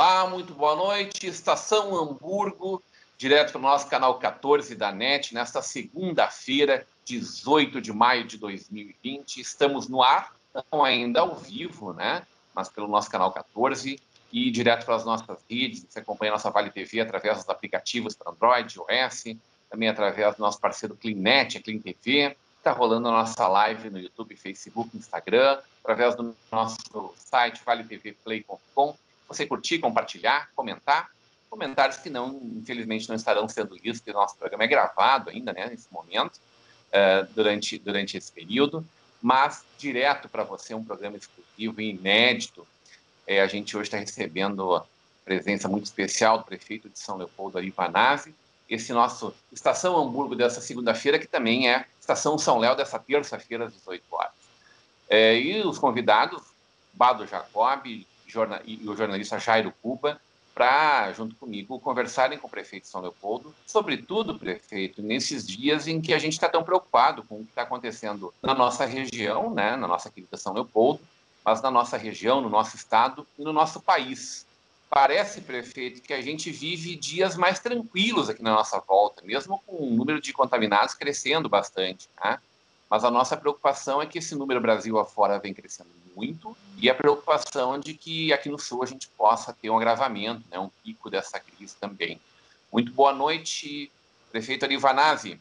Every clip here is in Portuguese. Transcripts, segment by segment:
Olá, muito boa noite. Estação Hamburgo, direto para o nosso canal 14 da NET, nesta segunda-feira, 18 de maio de 2020. Estamos no ar, não ainda ao vivo, né? Mas pelo nosso canal 14 e direto para as nossas redes. Você acompanha a nossa Vale TV através dos aplicativos para Android, iOS, também através do nosso parceiro CleanNet, a Clean TV. Está rolando a nossa live no YouTube, Facebook, Instagram, através do nosso site valetvplay.com. Você curtir, compartilhar, comentar. Comentários que não, infelizmente, não estarão sendo listos, porque o nosso programa é gravado ainda, né, nesse momento, durante esse período, mas direto para você, um programa exclusivo e inédito. A gente hoje está recebendo a presença muito especial do prefeito de São Leopoldo, Ari Vanazzi, esse nosso Estação Hamburgo dessa segunda-feira, que também é Estação São Léo dessa terça-feira, às 18 horas. E os convidados, Bado Jacob e o jornalista Jairo Cuba, para, junto comigo, conversarem com o prefeito de São Leopoldo, sobretudo, prefeito, nesses dias em que a gente está tão preocupado com o que está acontecendo na nossa região, né, na nossa querida São Leopoldo, mas na nossa região, no nosso estado e no nosso país. Parece, prefeito, que a gente vive dias mais tranquilos aqui na nossa volta, mesmo com o número de contaminados crescendo bastante, né? Mas a nossa preocupação é que esse número Brasil afora vem crescendo muito e a preocupação é de que aqui no Sul a gente possa ter um agravamento, né, um pico dessa crise também. Muito boa noite, prefeito Ari Vanazzi.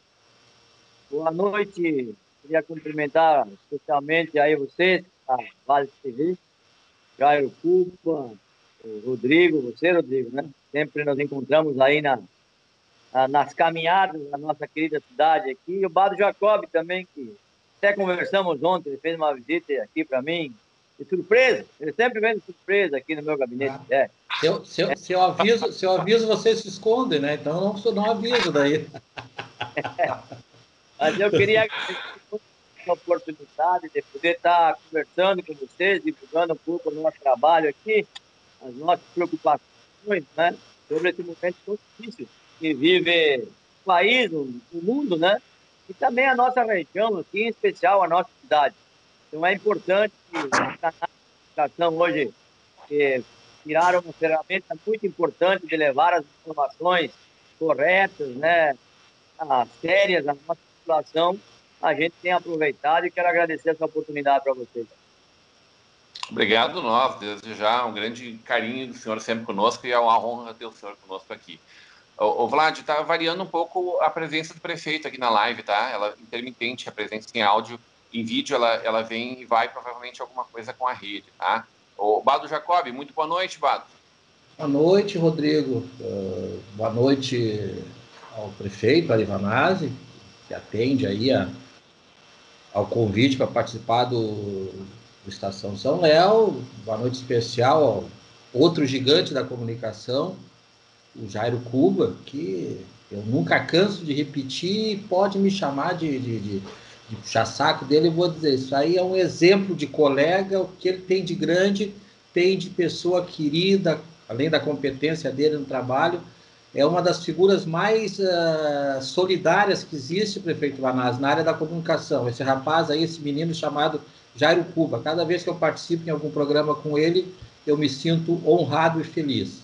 Boa noite, queria cumprimentar especialmente aí vocês, a Vale TV, Jairo Cuba, o Rodrigo, você, Rodrigo, né? Sempre nos encontramos aí nas caminhadas da nossa querida cidade aqui. E o Bado Jacob também, que até conversamos ontem, ele fez uma visita aqui para mim, de surpresa. Ele sempre vem de surpresa aqui no meu gabinete. Se eu aviso, vocês se escondem, né? Então não aviso daí. Mas eu queria agradecer a oportunidade de poder estar conversando com vocês, divulgando um pouco o nosso trabalho aqui, as nossas preocupações, né, sobre esse momento tão difícil que vive o país, o mundo, né, e também a nossa região aqui, em especial a nossa cidade. Então é importante que os canais de comunicação hoje tiraram uma ferramenta muito importante de levar as informações corretas, né, sérias à nossa população. A gente tem aproveitado e quero agradecer essa oportunidade para vocês. Obrigado, nós. Desde já, um grande carinho do senhor sempre conosco e é uma honra ter o senhor conosco aqui. O Vlad, está variando um pouco a presença do prefeito aqui na live, tá? Ela é intermitente, a presença em áudio, em vídeo ela vem e vai provavelmente alguma coisa com a rede, tá? O Bado Jacob, muito boa noite, Bado. Boa noite, Rodrigo. Boa noite ao prefeito, Ari Vanazzi, que atende aí ao convite para participar do Estação São Léo. Boa noite especial ao outro gigante da comunicação, o Jairo Cuba, que eu nunca canso de repetir, pode me chamar de puxar saco dele, eu vou dizer, isso aí é um exemplo de colega, o que ele tem de grande, tem de pessoa querida, além da competência dele no trabalho, é uma das figuras mais solidárias que existe, prefeito Vanazzi, na área da comunicação. Esse rapaz aí, esse menino chamado Jairo Cuba, cada vez que eu participo em algum programa com ele, eu me sinto honrado e feliz.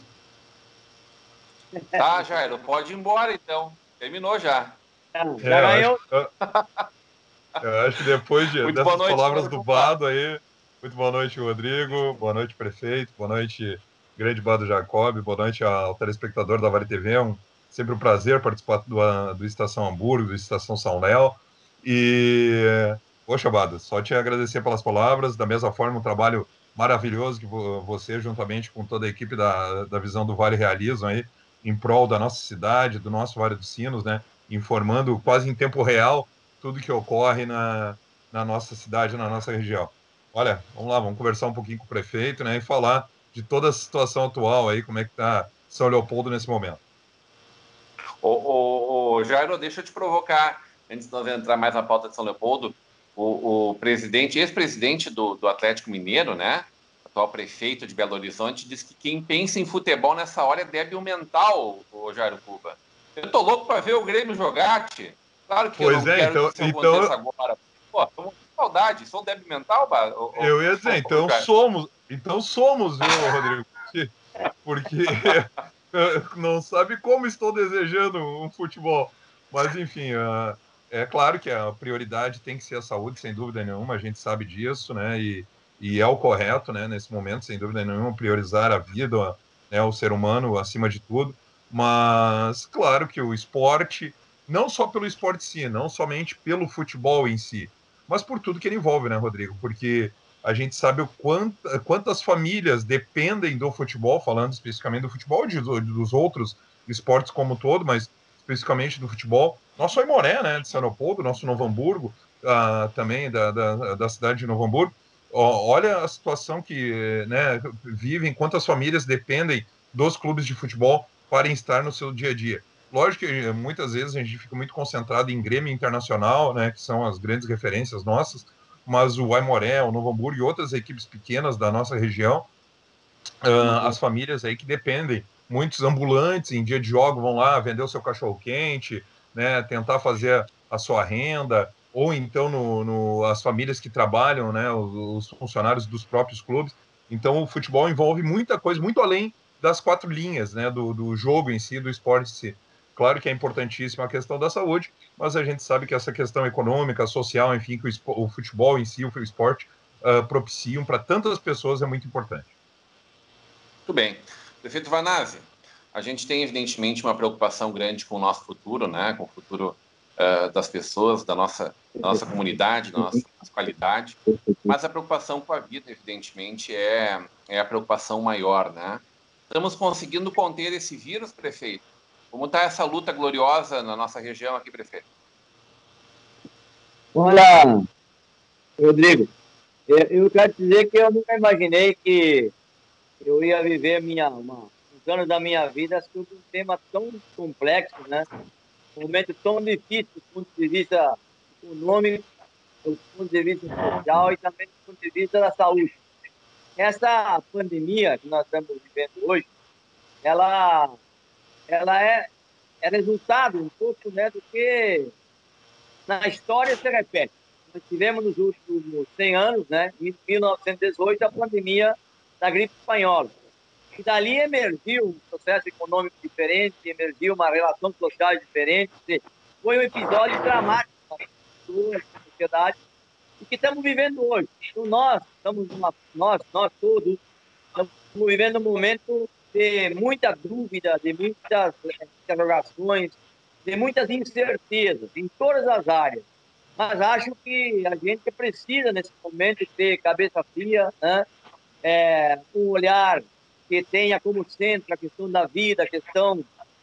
Tá, Jairo, pode ir embora então. Terminou já. Já ganhou. Eu acho que depois dessas noite, palavras do Bado aí, muito boa noite, Rodrigo, boa noite, prefeito, boa noite, grande Bado Jacob, boa noite ao telespectador da Vale TV, sempre um prazer participar do Estação Hamburgo, do Estação São Léo, e, poxa, Bado, só te agradecer pelas palavras, da mesma forma, um trabalho maravilhoso que você, juntamente com toda a equipe da Visão do Vale, realizam aí, em prol da nossa cidade, do nosso Vale dos Sinos, né, informando quase em tempo real tudo que ocorre na nossa cidade, na nossa região. Olha, vamos lá, vamos conversar um pouquinho com o prefeito, né, e falar de toda a situação atual aí, como é que está São Leopoldo nesse momento. Jairo, deixa eu te provocar, antes de nós entrar mais na pauta de São Leopoldo, o presidente, ex-presidente do Atlético Mineiro, né, atual prefeito de Belo Horizonte, disse que quem pensa em futebol nessa hora é débil mental, o Jairo Cuba. Eu tô louco para ver o Grêmio jogar, tio. Claro que eu não quero que isso aconteça agora. Pô, tô com saudade. Sou débil mental, eu ia dizer, então somos, viu, Rodrigo? porque não sabe como estou desejando um futebol. Mas, enfim, é claro que a prioridade tem que ser a saúde, sem dúvida nenhuma, a gente sabe disso, né? E é o correto, né, nesse momento, sem dúvida nenhuma, priorizar a vida, né, o ser humano acima de tudo. Mas, claro que o esporte, não só pelo esporte em si, não somente pelo futebol em si, mas por tudo que ele envolve, né, Rodrigo? Porque a gente sabe quantas famílias dependem do futebol, falando especificamente do futebol, dos outros esportes como um todo, mas especificamente do futebol. Nosso Aimoré, né, de São Leopoldo, nosso Novo Hamburgo, também da cidade de Novo Hamburgo. Olha a situação que, né, vivem, quantas famílias dependem dos clubes de futebol para estar no seu dia a dia. Lógico que muitas vezes a gente fica muito concentrado em Grêmio Internacional, né, que são as grandes referências nossas, mas o Aimoré, o Novo Hamburgo e outras equipes pequenas da nossa região, as famílias aí que dependem, muitos ambulantes em dia de jogo vão lá vender o seu cachorro-quente, né, tentar fazer a sua renda, ou então as famílias que trabalham, né, os funcionários dos próprios clubes. Então o futebol envolve muita coisa, muito além das quatro linhas, né, do jogo em si, do esporte em si. Claro que é importantíssima a questão da saúde, mas a gente sabe que essa questão econômica, social, enfim, que o futebol em si, o esporte, propiciam para tantas pessoas é muito importante. Muito bem. Prefeito Vanazzi, a gente tem, evidentemente, uma preocupação grande com o nosso futuro, né? Com o futuro das pessoas, da nossa comunidade, da nossa qualidade, mas a preocupação com a vida, evidentemente, é a preocupação maior, né? Estamos conseguindo conter esse vírus, prefeito? Como está essa luta gloriosa na nossa região aqui, prefeito? Olha, Rodrigo, eu quero dizer que eu nunca imaginei que eu ia viver uns anos da minha vida sobre um tema tão complexo, né? Um momento tão difícil do ponto de vista econômico, do ponto de vista social e também do ponto de vista da saúde. Essa pandemia que nós estamos vivendo hoje, ela é resultado um pouco, né, do que na história se repete. Nós tivemos nos últimos 100 anos, né, em 1918, a pandemia da gripe espanhola. E dali emergiu um processo econômico diferente, emergiu uma relação social diferente. Foi um episódio dramático na sociedade e que estamos vivendo hoje. Então, nós todos, estamos vivendo um momento de muita dúvida, de muitas interrogações, de muitas incertezas em todas as áreas. Mas acho que a gente precisa, nesse momento, ter cabeça fria, né? Um olhar que tenha como centro a questão da vida, a questão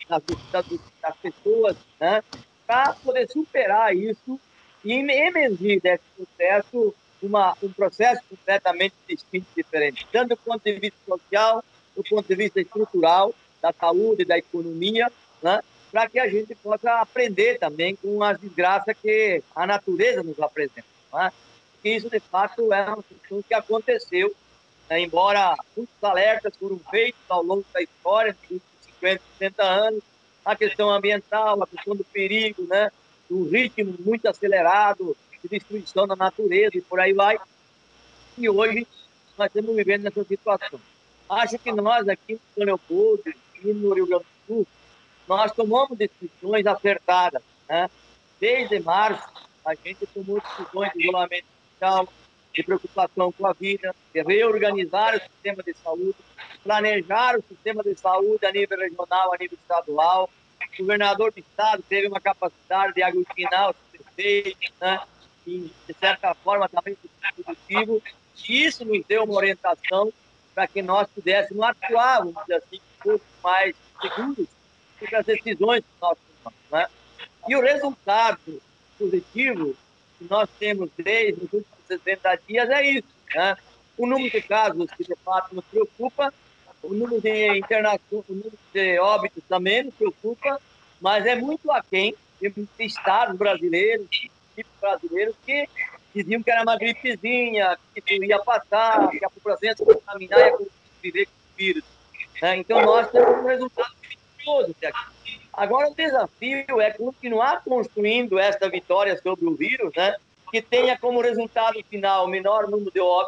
das pessoas, né? Para poder superar isso e emergir desse processo um processo completamente distinto e diferente, tanto do ponto de vista social, do ponto de vista estrutural, da saúde, da economia, né? Para que a gente possa aprender também com as desgraças que a natureza nos apresenta. Né? Porque isso, de fato, é uma questão que aconteceu, embora muitos alertas foram feitos ao longo da história, nos últimos 50, 60 anos, a questão ambiental, a questão do perigo, né? Do ritmo muito acelerado de destruição da natureza e por aí vai. E hoje nós estamos vivendo nessa situação. Acho que nós aqui em São Leopoldo e no Rio Grande do Sul, nós tomamos decisões acertadas, né? Desde março, a gente tomou decisões de isolamento social, de preocupação com a vida, de reorganizar o sistema de saúde, planejar o sistema de saúde a nível regional, a nível estadual. O governador do estado teve uma capacidade de aglutinar os prefeitos, né? E, de certa forma, também produtivo. E isso nos deu uma orientação para que nós pudéssemos atuar, vamos dizer assim, um pouco mais seguros sobre as decisões que nós tomamos, né? E o resultado positivo que nós temos desde os últimos 60 dias é isso, né? O número de casos que, de fato, nos preocupa, o número de internações, o número de óbitos também nos preocupa, mas é muito aquém de estados brasileiros, tipos brasileiros, que diziam que era uma gripezinha, que isso ia passar, que a população ia se contaminar e ia viver com o vírus. Né? Então, nós temos um resultado vitorioso até aqui. Agora, o desafio é continuar construindo essa vitória sobre o vírus, né? Que tenha como resultado final o menor número de óbitos,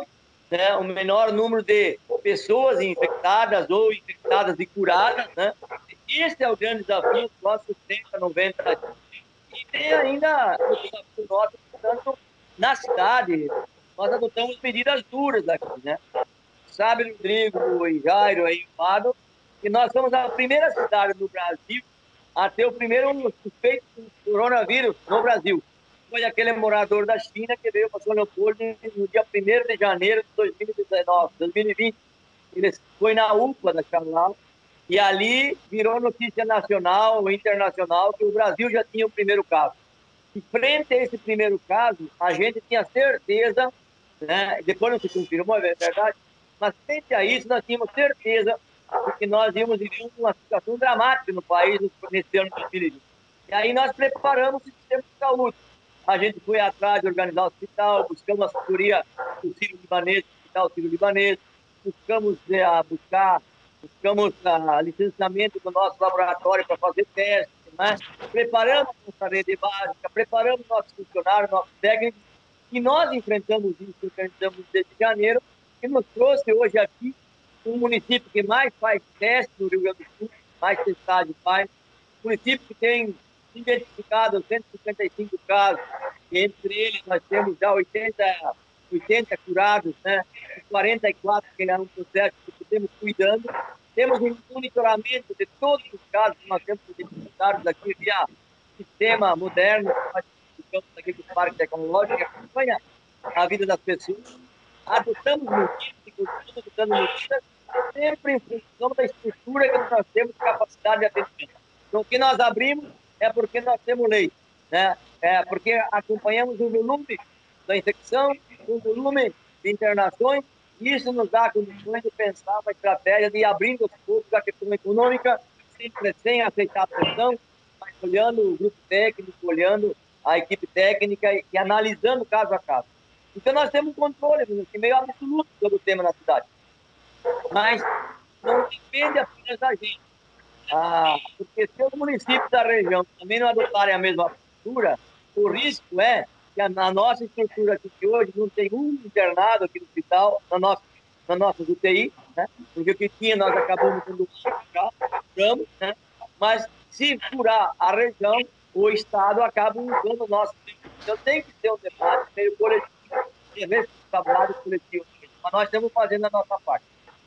né, o menor número de pessoas infectadas ou infectadas e curadas, né? Esse é o grande desafio dos nossos 70, 90 dias. E tem ainda o desafio nosso, portanto, na cidade, nós adotamos medidas duras aqui, né? Sabe, Rodrigo e Jairo aí, Fábio, que nós somos a primeira cidade do Brasil a ter o primeiro suspeito do coronavírus no Brasil. Foi aquele morador da China que veio para São Leopoldo no dia 1º de janeiro de 2020. Ele foi na UPA da Xalal e ali virou notícia nacional e internacional que o Brasil já tinha o primeiro caso. E frente a esse primeiro caso, a gente tinha certeza, né, depois não se confirmou, é verdade, mas frente a isso nós tínhamos certeza de que nós íamos viver uma situação dramática no país nesse ano de 2020. E aí nós preparamos o sistema de saúde. A gente foi atrás de organizar o hospital, buscamos a assessoria do Sírio-Libanês, do Hospital Sírio-Libanês, buscamos licenciamento do nosso laboratório para fazer testes, né? Preparamos nossa rede básica, preparamos nossos funcionários, nossos técnicos, e nós enfrentamos desde janeiro, que nos trouxe hoje aqui um município que mais faz testes no Rio Grande do Sul, mais testagem faz, município que tem identificado 155 casos, e entre eles nós temos já 80 curados, né? 44 que é um processo que estamos cuidando. Temos um monitoramento de todos os casos que nós temos identificados aqui via sistema moderno, que nós ficamos aqui com o Parque Tecnológico, que acompanha a vida das pessoas. Adotamos medidas e continuamos adotando medidas, sempre em função da estrutura que nós temos de capacidade de atendimento. Então, o que nós abrimos é porque nós temos lei, né? É porque acompanhamos o volume da infecção, o volume de internações, e isso nos dá condições de pensar uma estratégia de ir abrindo aos poucos a questão econômica, sempre sem aceitar a pressão, mas olhando o grupo técnico, olhando a equipe técnica e analisando caso a caso. Então, nós temos um controle meio absoluto sobre o tema na cidade. Mas não depende apenas da gente. Porque se os municípios da região também não adotarem a mesma postura, o risco é que a nossa estrutura aqui de hoje não tem um internado aqui no hospital, na nossa UTI, né? Porque o que tinha nós acabamos tendo curamos, né? Mas se curar a região, o Estado acaba usando o nosso. Então tem que ter um debate meio coletivo, e responsabilidade coletiva. Mas nós estamos fazendo a nossa parte.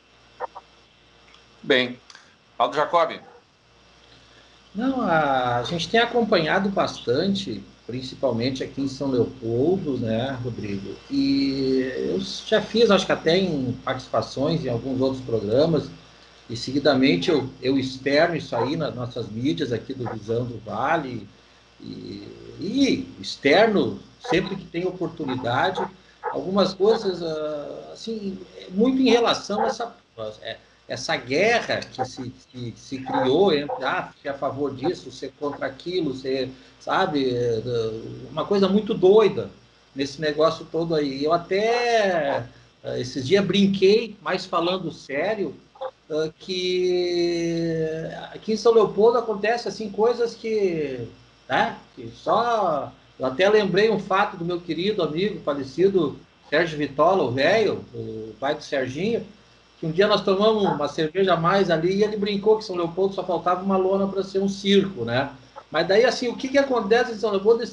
Bem. Aldo Jacob. Não, a gente tem acompanhado bastante, principalmente aqui em São Leopoldo, né, Rodrigo? E eu já fiz, acho que até em participações em alguns outros programas, e seguidamente eu externo isso aí nas nossas mídias aqui do Visão do Vale, e externo sempre que tem oportunidade, algumas coisas, assim, muito em relação a essa guerra que se criou entre ser a favor disso, ser contra aquilo, sabe, uma coisa muito doida nesse negócio todo aí. Eu até esses dias brinquei, mas falando sério, que aqui em São Leopoldo acontece assim coisas que só... Eu até lembrei um fato do meu querido amigo falecido Sérgio Vitola, o velho, o pai do Serginho, que um dia nós tomamos uma cerveja a mais ali e ele brincou que São Leopoldo só faltava uma lona para ser um circo, né? Mas daí, assim, o que acontece em São Leopoldo?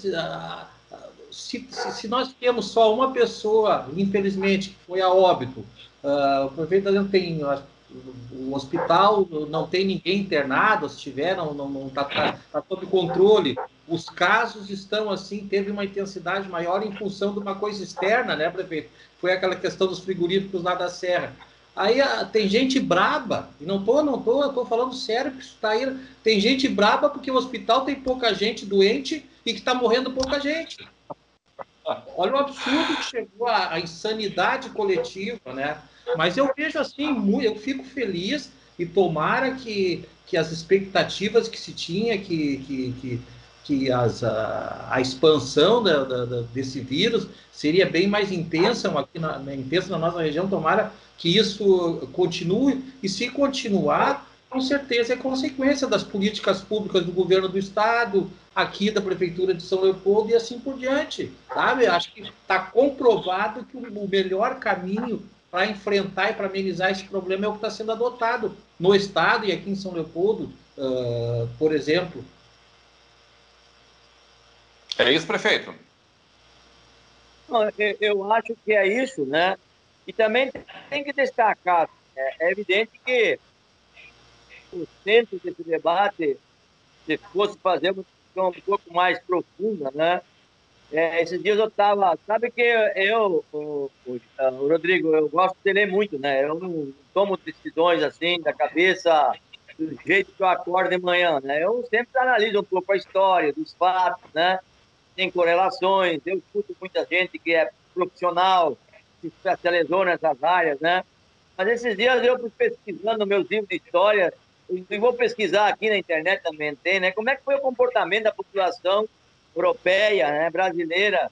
Se nós temos só uma pessoa, infelizmente, que foi a óbito, o prefeito está dizendo que tem... O hospital não tem ninguém internado, se tiver, não está sob controle. Os casos estão assim, teve uma intensidade maior em função de uma coisa externa, né, prefeito? Foi aquela questão dos frigoríficos lá da Serra. Aí tem gente braba, e eu tô falando sério, que isso tá aí, tem gente braba porque o hospital tem pouca gente doente e que está morrendo pouca gente. Olha o absurdo que chegou a insanidade coletiva, né? Mas eu vejo assim, eu fico feliz e tomara que as expectativas que se tinha, que a expansão desse vírus seria bem mais intensa aqui intensa na nossa região, tomara que isso continue, e se continuar, com certeza é consequência das políticas públicas do governo do estado, aqui da prefeitura de São Leopoldo e assim por diante, sabe? Acho que está comprovado que o melhor caminho para enfrentar e para amenizar esse problema é o que está sendo adotado no Estado e aqui em São Leopoldo, por exemplo. É isso, prefeito? Eu acho que é isso, né? E também tem que destacar, é evidente que o centro desse debate, se fosse fazer uma discussão um pouco mais profunda, né? Esses dias eu estava... Sabe que Rodrigo, eu gosto de ler muito, né? Eu não tomo decisões assim, da cabeça, do jeito que eu acordo de manhã, né? Eu sempre analiso um pouco a história, dos fatos, né? Tem correlações, eu escuto muita gente que é profissional, se especializou nessas áreas, né? Mas esses dias eu fui pesquisando meus livros de história, e vou pesquisar aqui na internet também, tem, né? Como é que foi o comportamento da população europeia, né, brasileira,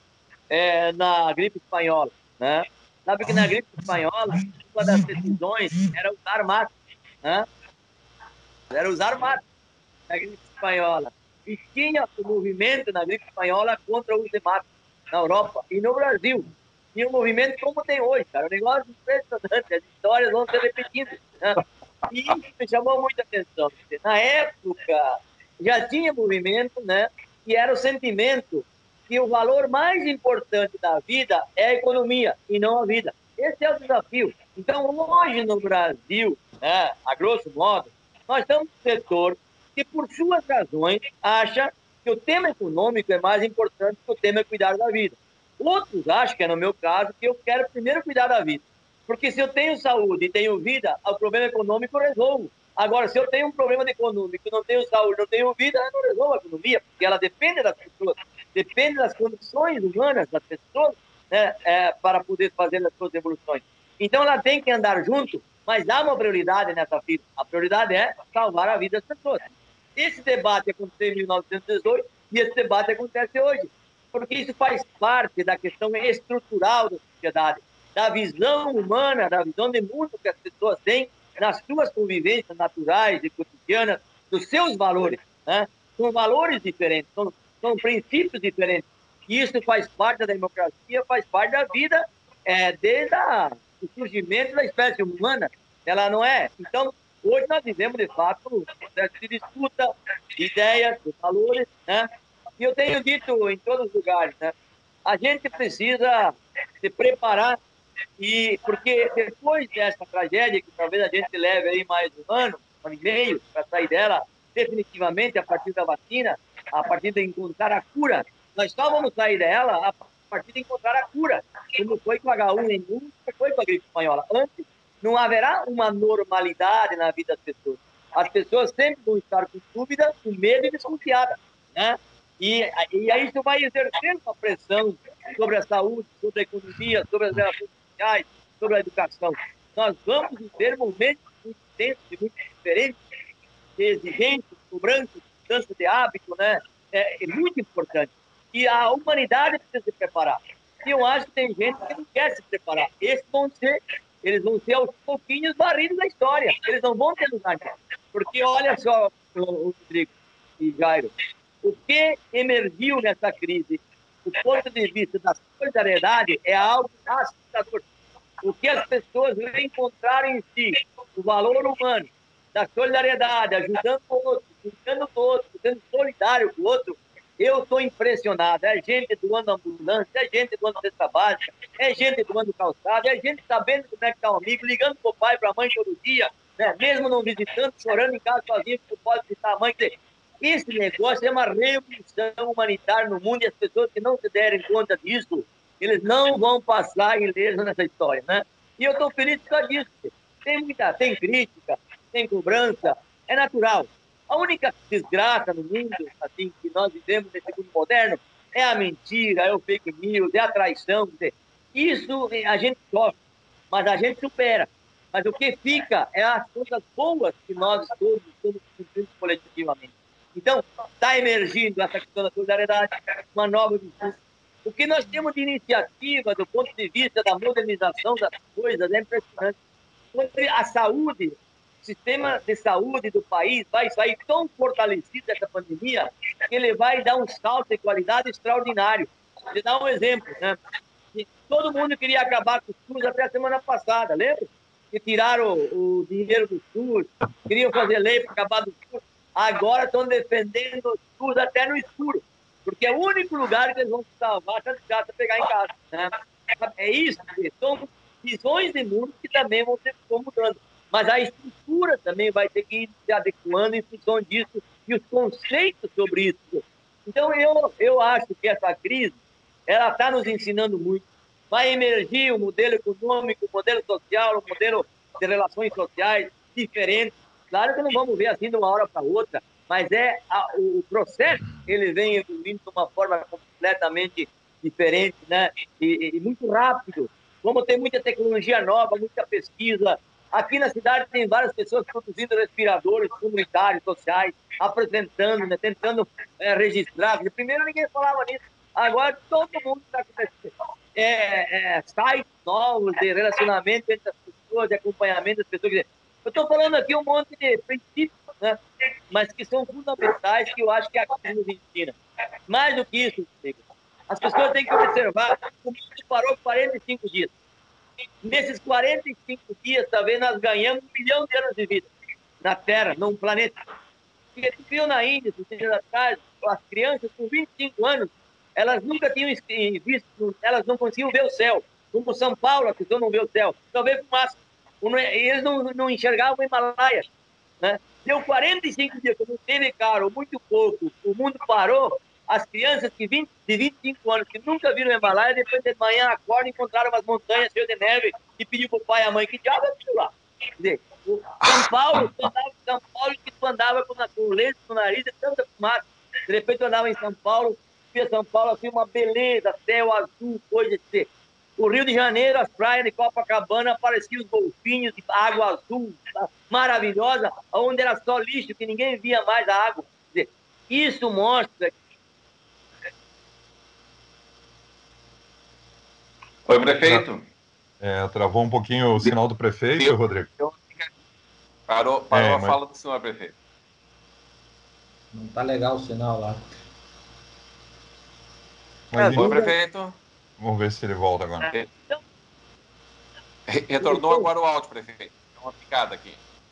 na gripe espanhola, né? Sabe que na gripe espanhola, uma das decisões era usar máscara, né? Era usar máscara na gripe espanhola. E tinha o movimento na gripe espanhola contra o uso de máscara na Europa e no Brasil. Tinha um movimento como tem hoje, cara. Um negócio impressionante. As histórias vão se repetindo, né? E isso me chamou muita atenção. Na época, já tinha movimento, né? E era o sentimento que o valor mais importante da vida é a economia e não a vida. Esse é o desafio. Então, hoje no Brasil, né, a grosso modo, nós estamos no setor que, por suas razões, acha que o tema econômico é mais importante que o tema é cuidar da vida. Outros acham, que é no meu caso, que eu quero primeiro cuidar da vida. Porque se eu tenho saúde e tenho vida, o problema econômico eu resolvo. Agora, se eu tenho um problema econômico, não tenho saúde, não tenho vida, eu não resolvo a economia, porque ela depende das pessoas, depende das condições humanas das pessoas, né, para poder fazer as suas evoluções. Então, ela tem que andar junto, mas há uma prioridade nessa vida. A prioridade é salvar a vida das pessoas. Esse debate aconteceu em 1918 e esse debate acontece hoje, porque isso faz parte da questão estrutural da sociedade, da visão humana, da visão de mundo que as pessoas têm nas suas convivências naturais e cotidianas, dos seus valores, né? São valores diferentes, são princípios diferentes. E isso faz parte da democracia, faz parte da vida, desde o surgimento da espécie humana. Ela não é. Então, hoje nós vivemos, de fato, um processo de disputa de ideias, de valores, né? E eu tenho dito em todos os lugares, né? A gente precisa se preparar, porque depois dessa tragédia, que talvez a gente leve aí mais um ano e meio, para sair dela definitivamente a partir da vacina, a partir de encontrar a cura, nós só vamos sair dela a partir de encontrar a cura, como foi com a H1N1, como foi com a gripe espanhola. Antes, não haverá uma normalidade na vida das pessoas. As pessoas sempre vão estar com dúvida, com medo e desconfiada, né? E aí isso vai exercer uma pressão sobre a saúde, sobre a economia, sobre as relações sociais, sobre a educação. Nós vamos viver momentos muito intensos e muito diferentes, de exigências, cobranças, mudança de hábito, né? É muito importante. E a humanidade precisa se preparar. E eu acho que tem gente que não quer se preparar. Eles vão ser aos pouquinhos barridos da história. Eles não vão ter lugar. Porque olha só, Rodrigo e Jairo, o que emergiu nessa crise, do ponto de vista da solidariedade, é algo assustador. O que as pessoas encontraram em si, o valor humano, da solidariedade, ajudando o outro, cuidando do outro, sendo solidário com o outro, eu estou impressionado. É gente doando ambulância, é gente doando cesta básica, é gente doando calçado, é gente sabendo como é que está o amigo, ligando para o pai, para a mãe todo dia, né? Mesmo não visitando, chorando em casa sozinho, porque pode visitar a mãe. Esse negócio é uma revolução humanitária no mundo, e as pessoas que não se derem conta disso, eles não vão passar ileso nessa história, né? E eu estou feliz por causa disso. Tem crítica, tem cobrança, é natural. A única desgraça no mundo, assim, que nós vivemos nesse mundo moderno, é a mentira, é o fake news, é a traição. Isso a gente sofre, mas a gente supera. Mas o que fica é as coisas boas que nós todos estamos cumprindo coletivamente. Então, está emergindo essa questão da solidariedade, uma nova visão. O que nós temos de iniciativa do ponto de vista da modernização das coisas é impressionante. A saúde, o sistema de saúde do país vai sair tão fortalecido dessa pandemia que ele vai dar um salto de qualidade extraordinário. Vou dar um exemplo, né? Todo mundo queria acabar com o SUS até a semana passada, lembra? Que tiraram o dinheiro do SUS, queriam fazer lei para acabar do SUS. Agora estão defendendo o SUS até no escuro, porque é o único lugar que eles vão salvar a casa pegar em casa. Né? É isso, são visões de mundo que também vão mudando. Mas a estrutura também vai ter que ir se adequando em função disso e os conceitos sobre isso. Então, eu acho que essa crise ela está nos ensinando muito. Vai emergir o modelo econômico, o modelo social, o modelo de relações sociais diferentes. Claro que não vamos ver assim de uma hora para outra, mas o processo ele vem evoluindo de uma forma completamente diferente, né? E muito rápido. Como tem muita tecnologia nova, muita pesquisa. Aqui na cidade tem várias pessoas produzindo respiradores comunitários, sociais, apresentando, né? Tentando registrar. Primeiro ninguém falava nisso. Agora todo mundo está acontecendo. Sites novos de relacionamento entre as pessoas, de acompanhamento das pessoas. Eu estou falando aqui um monte de princípios, né? Mas que são fundamentais, que eu acho que a crise nos ensina. Mais do que isso, as pessoas têm que observar que o mundo parou 45 dias. Nesses 45 dias, talvez nós ganhamos 1 milhão de anos de vida na Terra, num planeta. Porque tu viu na Índia, 6 anos atrás, as crianças com 25 anos, elas nunca tinham visto, elas não conseguiam ver o céu. Como São Paulo, a pessoa não vê o céu. Talvez fumaça. Eles não enxergavam o Himalaia. Né? Deu 45 dias, quando teve caro, muito pouco, o mundo parou. As crianças de 25 anos que nunca viram o Himalaia, depois de manhã acordam e encontraram umas montanhas cheias de neve e pediu para o pai e a mãe, que diabo é aquilo lá? Quer dizer, São Paulo, que tu andava com lenço no nariz e tanta fumaça. De repente eu andava em São Paulo, via São Paulo assim, uma beleza, céu azul, coisa assim. O Rio de Janeiro, as praias de Copacabana, apareciam os golfinhos de água azul, maravilhosa, onde era só lixo, que ninguém via mais a água. Quer dizer, isso mostra... Oi, prefeito. Travou um pouquinho o sinal do prefeito, Rodrigo. Parou a fala do senhor, prefeito. Não está legal o sinal lá. Oi, prefeito. Vamos ver se ele volta agora. Retornou agora o áudio, prefeito. Tem uma picada aqui.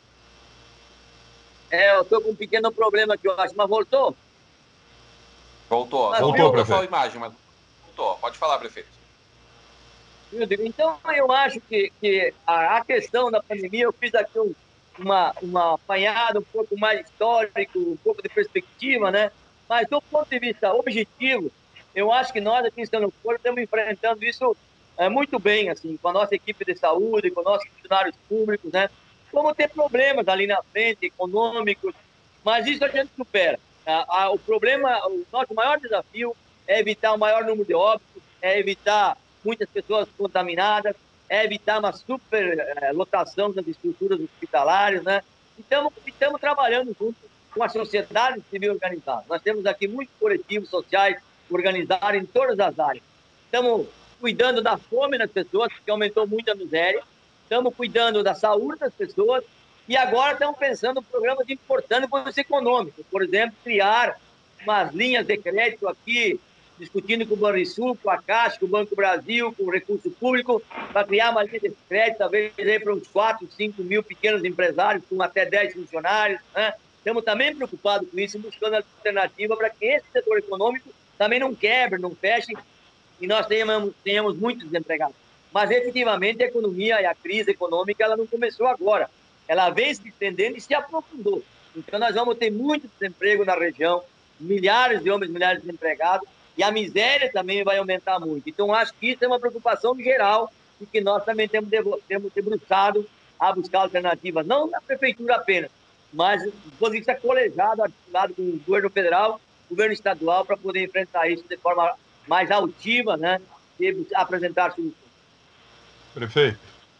Eu estou com um pequeno problema aqui, eu acho, mas voltou? Voltou, prefeito. Só a imagem, mas voltou. Pode falar, prefeito. Então, eu acho que a questão da pandemia, eu fiz aqui uma apanhada um pouco mais histórico, um pouco de perspectiva, né? Mas, do ponto de vista objetivo, eu acho que nós aqui em São Paulo estamos enfrentando isso muito bem, assim, com a nossa equipe de saúde, com nossos funcionários públicos, né? Vamos ter problemas ali na frente, econômicos, mas isso a gente supera. O nosso maior desafio é evitar o maior número de óbitos, é evitar muitas pessoas contaminadas, é evitar uma superlotação das estruturas hospitalares, né? Então, estamos trabalhando junto com a sociedade civil organizada. Nós temos aqui muitos coletivos sociais organizados em todas as áreas. Estamos cuidando da fome das pessoas, porque aumentou muito a miséria. Estamos cuidando da saúde das pessoas e agora estamos pensando em programas importantes para o econômico. Por exemplo, criar umas linhas de crédito aqui, discutindo com o Banrisul, com a Caixa, com o Banco Brasil, com o recurso público, para criar uma linha de crédito, talvez para uns 4, 5 mil pequenos empresários, com até 10 funcionários. Né? Estamos também preocupados com isso, buscando alternativa para que esse setor econômico também não quebre, não feche, e nós tenhamos muitos desempregados. Mas, efetivamente, a economia e a crise econômica ela não começou agora. Ela vem se estendendo e se aprofundou. Então, nós vamos ter muito desemprego na região, milhares de homens e mulheres desempregados, e a miséria também vai aumentar muito. Então, acho que isso é uma preocupação geral e que nós também temos debruçado a buscar alternativas, não na prefeitura apenas, mas do ponto de vista colegiado, articulado com o governo federal, governo estadual, para poder enfrentar isso de forma mais altiva, né, e apresentar soluções. Prefeito,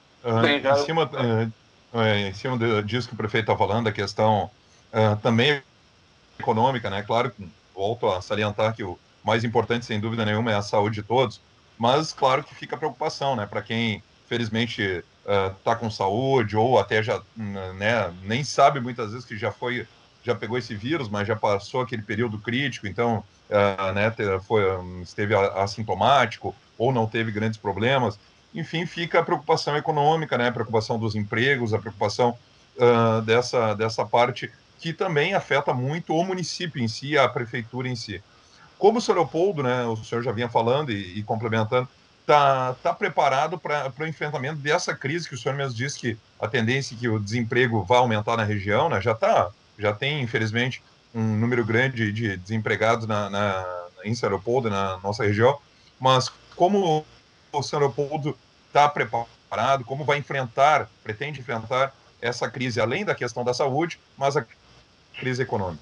em cima disso que o prefeito está falando, a questão também econômica, né? Claro que volto a salientar que o mais importante, sem dúvida nenhuma, é a saúde de todos, mas claro que fica a preocupação, né? Para quem, felizmente, está com saúde ou até já nem sabe muitas vezes que já foi já pegou esse vírus, mas já passou aquele período crítico, então, né, esteve assintomático ou não teve grandes problemas. Enfim, fica a preocupação econômica, né, a preocupação dos empregos, a preocupação dessa parte que também afeta muito o município em si, a prefeitura em si. Como o senhor Leopoldo, né, o senhor já vinha falando e complementando, tá preparado para o enfrentamento dessa crise que o senhor mesmo disse que a tendência é que o desemprego vai aumentar na região, né? Já tem, infelizmente, um número grande de desempregados em São Leopoldo, na nossa região, mas como o São Leopoldo está preparado, como pretende enfrentar essa crise, além da questão da saúde, mas a crise econômica?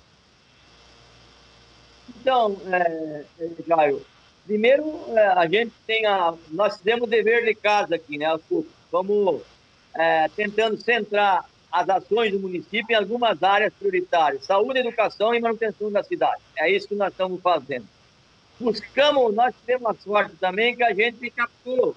Então, Jairo, primeiro nós fizemos o dever de casa aqui, né? Vamos tentando centrar as ações do município em algumas áreas prioritárias: saúde, educação e manutenção da cidade. É isso que nós estamos fazendo. Nós tivemos a sorte também que a gente capturou,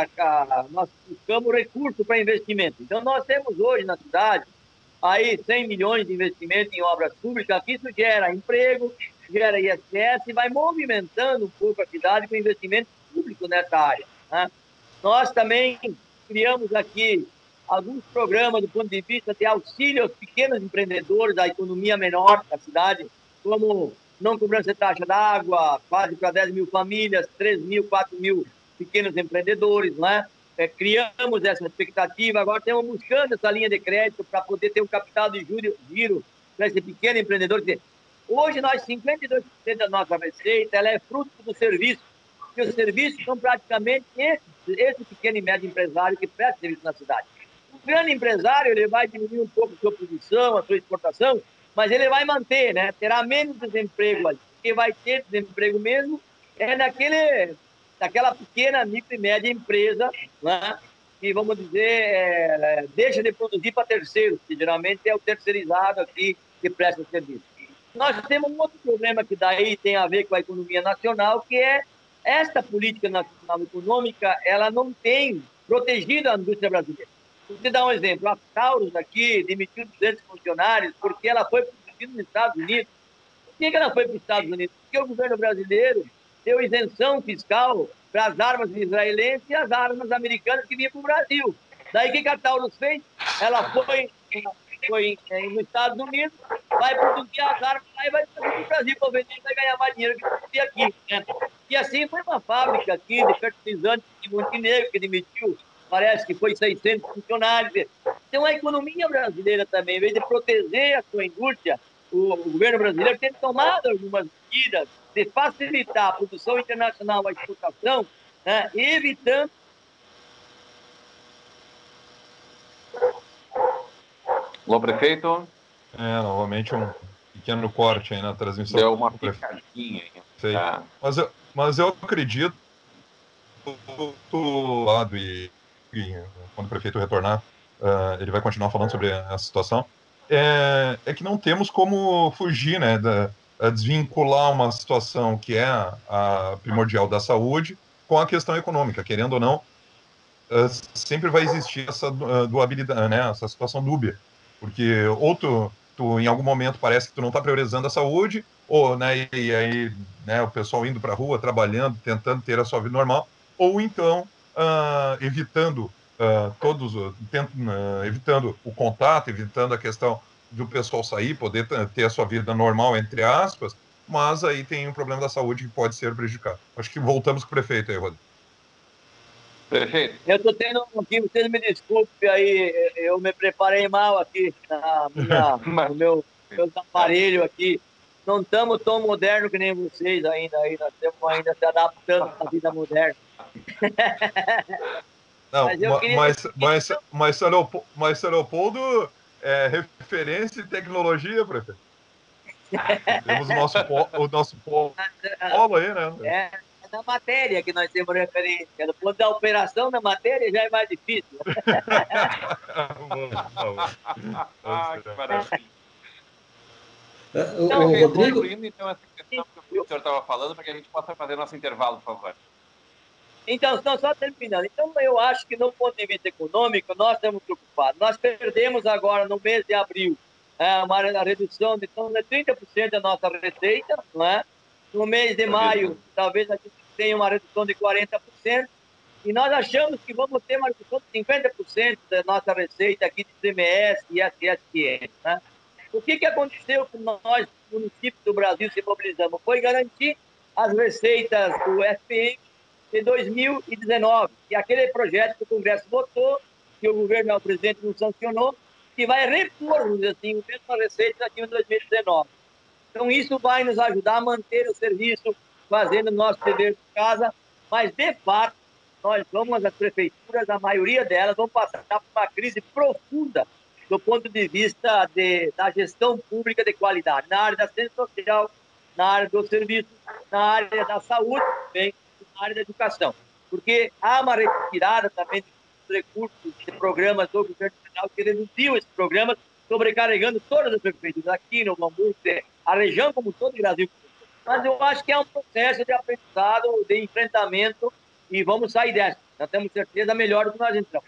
nós buscamos recurso para investimento. Então, nós temos hoje na cidade aí 100 milhões de investimento em obras públicas, que isso gera emprego, gera ISS e vai movimentando um pouco a cidade com investimento público nessa área, né? Nós também criamos aqui alguns programas do ponto de vista de auxílio aos pequenos empreendedores, da economia menor da cidade, como não cobrança de taxa d'água, quase para 10 mil famílias, 3 mil, 4 mil pequenos empreendedores, né? Criamos essa expectativa, agora estamos buscando essa linha de crédito para poder ter um capital de giro para esse pequeno empreendedor. Hoje, 52% da nossa receita ela é fruto do serviço, e os serviços são praticamente esse pequeno e médio empresário que presta serviço na cidade. O grande empresário ele vai diminuir um pouco a sua produção, a sua exportação, mas ele vai manter, né? Terá menos desemprego ali. Quem vai ter desemprego mesmo é daquela pequena, micro e média empresa, né? Que, vamos dizer, deixa de produzir para terceiros, que geralmente é o terceirizado aqui que presta serviço. Nós temos um outro problema que daí tem a ver com a economia nacional, que é esta política nacional econômica, ela não tem protegido a indústria brasileira. Vou te dar um exemplo. A Taurus aqui demitiu 200 funcionários porque ela foi produzida nos Estados Unidos. Por que ela foi para os Estados Unidos? Porque o governo brasileiro deu isenção fiscal para as armas israelenses e as armas americanas que vinham para o Brasil. Daí, o que a Taurus fez? Ela foi nos Estados Unidos, vai produzir as armas lá e vai trazer para o Brasil para vender e vai ganhar mais dinheiro que produzir aqui, né? E assim foi uma fábrica aqui de fertilizantes de Montenegro que demitiu, parece que foi 600 funcionários. Então, a economia brasileira também, em vez de proteger a sua indústria, o governo brasileiro tem tomado algumas medidas de facilitar a produção internacional, a exportação, né, evitando. Alô, prefeito? Novamente um pequeno corte aí na transmissão. Deu uma picadinha aí. Tá. Mas eu acredito do lado e quando o prefeito retornar, ele vai continuar falando sobre a situação. É que não temos como fugir, né, desvincular uma situação que é a primordial da saúde com a questão econômica. Querendo ou não, sempre vai existir essa dualidade, né, essa situação dúbia, porque ou tu em algum momento parece que tu não está priorizando a saúde, ou, né, e aí, né, o pessoal indo para a rua, trabalhando, tentando ter a sua vida normal, ou então evitando evitando o contato, evitando a questão do pessoal sair, poder ter a sua vida normal, entre aspas, mas aí tem um problema da saúde que pode ser prejudicado. Acho que voltamos com o prefeito aí, Rodrigo. Perfeito. Eu estou tendo aqui, vocês me desculpem aí, eu me preparei mal aqui no meu aparelho aqui. Não estamos tão modernos que nem vocês ainda, nós estamos ainda se adaptando à vida moderna. Não, mas São Leopoldo é referência em tecnologia, prefeito. Temos o nosso polo aí, né? É na matéria que nós temos referência. No ponto da operação na matéria já é mais difícil. Que maravilha. Então, Rodrigo... concluindo, então, essa questão que o senhor estava falando, para que a gente possa fazer nosso intervalo, por favor. Então, só terminando. Então, eu acho que, no ponto de vista econômico, nós estamos preocupados. Nós perdemos agora, no mês de abril, uma redução de 30% da nossa receita, não é? No mês de maio, talvez a gente tenha uma redução de 40%, e nós achamos que vamos ter uma redução de 50% da nossa receita aqui de CMS e ISS, né? O que aconteceu com nós, municípios do Brasil, se mobilizamos? Foi garantir as receitas do FPM de 2019, que é aquele projeto que o Congresso votou, que o governo, o presidente, não sancionou, que vai repor, assim, a mesma receita aqui em 2019. Então, isso vai nos ajudar a manter o serviço, fazendo o nosso dever de casa, mas, de fato, nós vamos, as prefeituras, a maioria delas, vão passar por uma crise profunda do ponto de vista da gestão pública de qualidade, na área da assistência social, na área do serviço, na área da saúde, também, na área da educação. Porque há uma retirada também de recursos de programas do governo federal que reduziu esses programas, sobrecarregando todas as prefeituras aqui no Hamburgo, a região como todo o Brasil. Mas eu acho que é um processo de aprendizado, de enfrentamento, e vamos sair dessa. Nós temos certeza melhor do que nós entramos.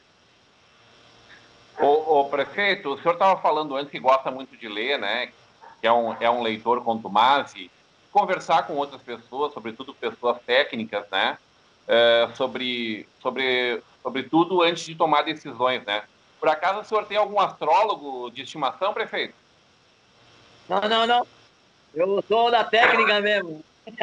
Ô, prefeito, o senhor estava falando antes que gosta muito de ler, né? Que é um leitor contumaz, conversar com outras pessoas, sobretudo pessoas técnicas, né? Sobre tudo antes de tomar decisões, né? Por acaso o senhor tem algum astrólogo de estimação, prefeito? Não. Eu sou da técnica mesmo.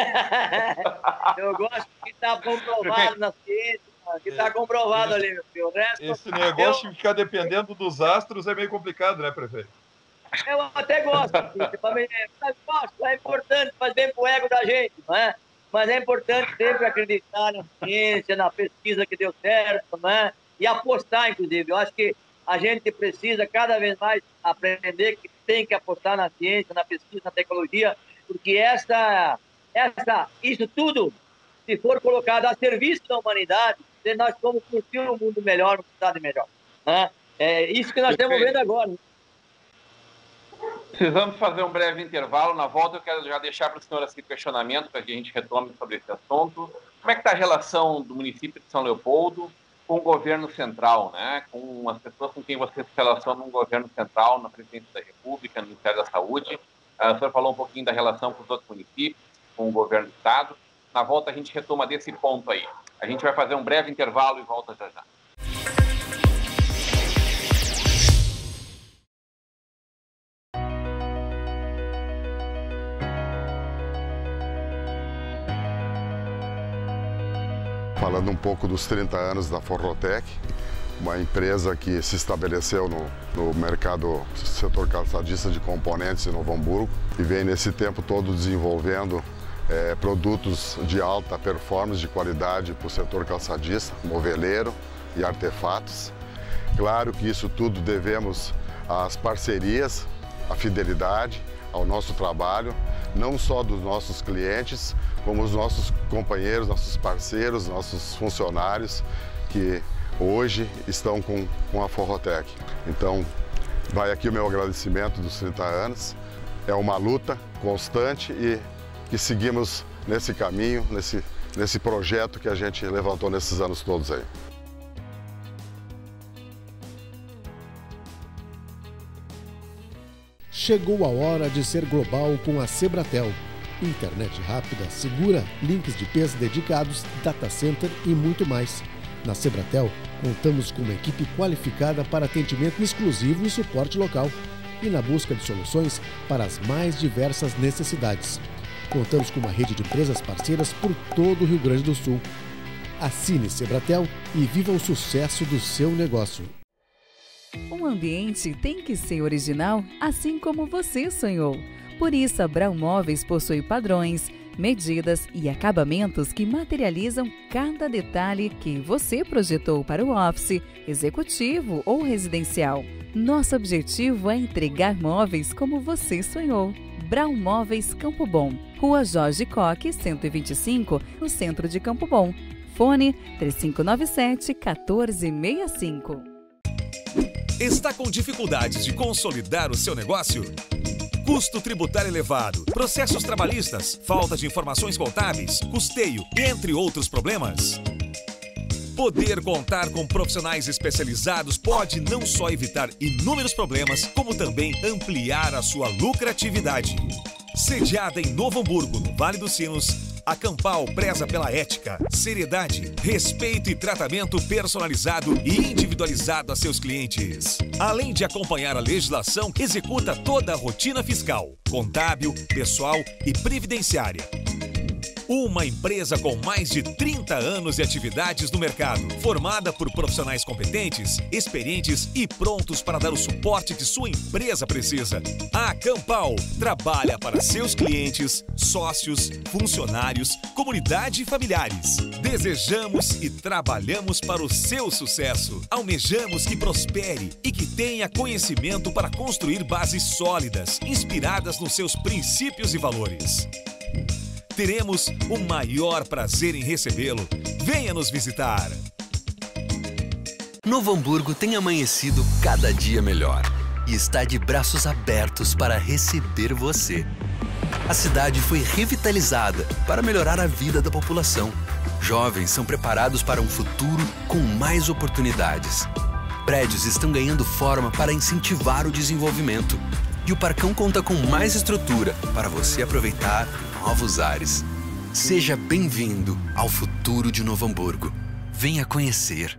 Eu gosto que está comprovado na ciência, que está comprovado ali, meu filho. Esse negócio de ficar dependendo dos astros é meio complicado, né, prefeito? Eu até gosto, é importante, faz bem pro ego da gente, não é? Mas é importante sempre acreditar na ciência, na pesquisa que deu certo, não é? E apostar, inclusive. Eu acho que a gente precisa cada vez mais aprender que tem que apostar na ciência, na pesquisa, na tecnologia, porque isso tudo, se for colocado a serviço da humanidade, nós vamos construir um mundo melhor, uma cidade melhor. Né? É isso que nós estamos vendo agora. Precisamos fazer um breve intervalo. Na volta eu quero já deixar para o senhor esse questionamento, para que a gente retome sobre esse assunto. Como é que está a relação do município de São Leopoldo com o governo central, né? Com as pessoas com quem você se relaciona no governo central, na Presidência da República, no Ministério da Saúde? O senhor falou um pouquinho da relação com os outros municípios, com o governo do Estado. Na volta a gente retoma desse ponto aí. A gente vai fazer um breve intervalo e volta já já. Falando um pouco dos 30 anos da Forrotec, uma empresa que se estabeleceu no mercado setor calçadista de componentes em Novo Hamburgo e vem nesse tempo todo desenvolvendo produtos de alta performance, de qualidade para o setor calçadista, moveleiro e artefatos. Claro que isso tudo devemos às parcerias, à fidelidade, ao nosso trabalho, não só dos nossos clientes, como os nossos companheiros, nossos parceiros, nossos funcionários que hoje estão com a Forrotec. Então, vai aqui o meu agradecimento dos 30 anos. É uma luta constante e que seguimos nesse caminho, nesse projeto que a gente levantou nesses anos todos aí. Chegou a hora de ser global com a Sebratel. Internet rápida, segura, links de peça dedicados, data center e muito mais. Na Sebratel, contamos com uma equipe qualificada para atendimento exclusivo e suporte local e na busca de soluções para as mais diversas necessidades. Contamos com uma rede de empresas parceiras por todo o Rio Grande do Sul. Assine Sebratel e viva o sucesso do seu negócio. Um ambiente tem que ser original, assim como você sonhou. Por isso, a Brown Móveis possui padrões, medidas e acabamentos que materializam cada detalhe que você projetou para o office, executivo ou residencial. Nosso objetivo é entregar móveis como você sonhou. Brown Móveis Campo Bom, Rua Jorge Coque, 125, no centro de Campo Bom. Fone 3597-1465. Está com dificuldades de consolidar o seu negócio? Custo tributário elevado, processos trabalhistas, falta de informações contábeis, custeio, entre outros problemas? Poder contar com profissionais especializados pode não só evitar inúmeros problemas, como também ampliar a sua lucratividade. Sediada em Novo Hamburgo, no Vale dos Sinos, a Campal preza pela ética, seriedade, respeito e tratamento personalizado e individualizado a seus clientes. Além de acompanhar a legislação, executa toda a rotina fiscal, contábil, pessoal e previdenciária. Uma empresa com mais de 30 anos de atividades no mercado, formada por profissionais competentes, experientes e prontos para dar o suporte que sua empresa precisa. A Campal trabalha para seus clientes, sócios, funcionários, comunidade e familiares. Desejamos e trabalhamos para o seu sucesso. Almejamos que prospere e que tenha conhecimento para construir bases sólidas, inspiradas nos seus princípios e valores. Teremos o maior prazer em recebê-lo. Venha nos visitar. Novo Hamburgo tem amanhecido cada dia melhor e está de braços abertos para receber você. A cidade foi revitalizada para melhorar a vida da população. Jovens são preparados para um futuro com mais oportunidades. Prédios estão ganhando forma para incentivar o desenvolvimento. E o Parcão conta com mais estrutura para você aproveitar novos ares. Seja bem-vindo ao futuro de Novo Hamburgo. Venha conhecer.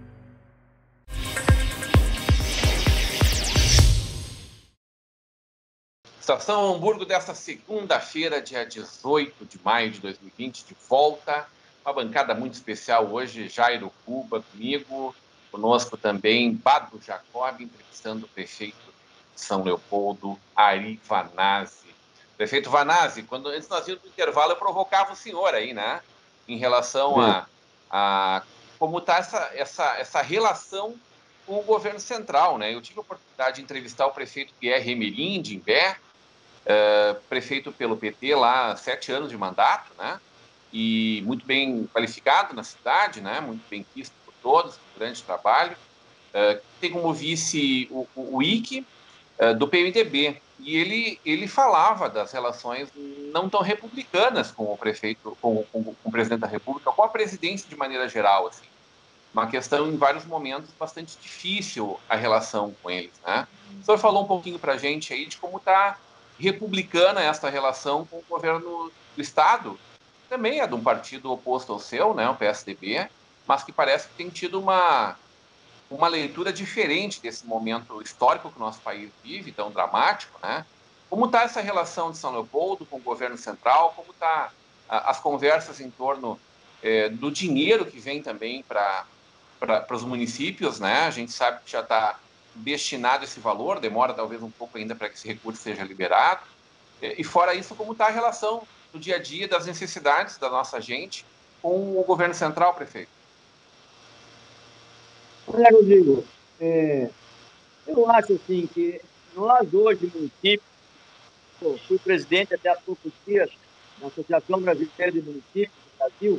Estação Hamburgo desta segunda-feira, dia 18 de maio de 2020, de volta. Uma bancada muito especial hoje, Jairo Cuba comigo, conosco também Bado Jacob, entrevistando o prefeito de São Leopoldo, Ari Vanazzi. Prefeito Vanazzi, antes nós íamos no intervalo, eu provocava o senhor aí, né? Em relação a como está essa relação com o governo central, né? Eu tive a oportunidade de entrevistar o prefeito Pierre Emerim, de Imbé, prefeito pelo PT lá há 7 anos de mandato, né? E muito bem qualificado na cidade, né? Muito bem quisto por todos, um grande trabalho. Tem como vice o Ike, do PMDB, e ele falava das relações não tão republicanas com o prefeito, com o presidente da República, com a presidência de maneira geral, assim. Uma questão, em vários momentos, bastante difícil a relação com eles, né? O senhor falou um pouquinho para a gente aí de como está republicana essa relação com o governo do Estado, também é de um partido oposto ao seu, né, o PSDB, mas que parece que tem tido uma leitura diferente desse momento histórico que o nosso país vive, tão dramático, né? Como está essa relação de São Leopoldo com o governo central? Como está as conversas em torno do dinheiro que vem também para os municípios, né? A gente sabe que já está destinado esse valor, demora talvez um pouco ainda para que esse recurso seja liberado. E fora isso, como está a relação do dia a dia, das necessidades da nossa gente com o governo central, prefeito? Olha, Rodrigo, eu acho assim que nós hoje, municípios, fui presidente até há poucos dias da Associação Brasileira de Municípios do Brasil,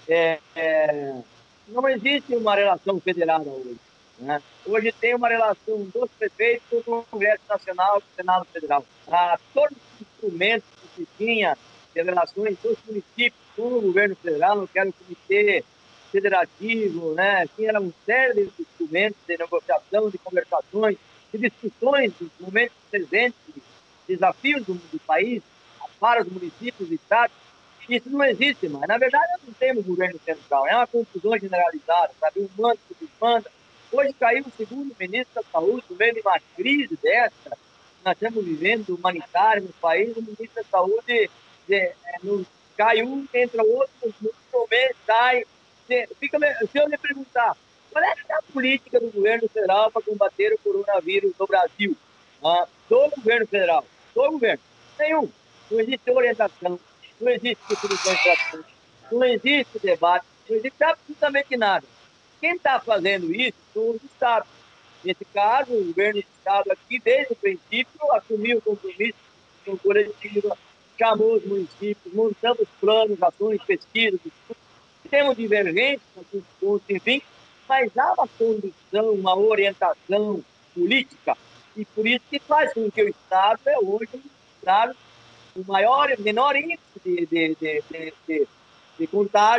não existe uma relação federada hoje, né? Hoje tem uma relação dos prefeitos com o Congresso Nacional e com o Senado Federal. Todos os instrumentos que se tinha de relações dos municípios com o governo federal, não quero comitê federativo, né? Tinha uma série de instrumentos de negociação, de conversações, de discussões dos momentos presentes, desafios do país para os municípios e estados. Isso não existe mais. Na verdade, nós não temos governo central. É uma confusão generalizada, sabe? Um manda, se desmanda. Hoje caiu o segundo ministro da Saúde, no meio de uma crise dessa que nós estamos vivendo, humanitária no país. O ministro da Saúde cai um, entra outro, no momento sai. Se eu lhe perguntar, qual é a política do governo federal para combater o coronavírus no Brasil? Do governo federal. Do governo. Nenhum. Não existe orientação, não existe definição estratégica, não existe debate, não existe absolutamente nada. Quem está fazendo isso são os estados. Nesse caso, o governo do estado aqui, desde o princípio, assumiu o compromisso com coletiva, chamou os municípios, montamos planos, ações, pesquisas, temos divergências, enfim, mas há uma condução, uma orientação política, e por isso que faz com que o Estado é hoje um Estado com menor índice de contágio e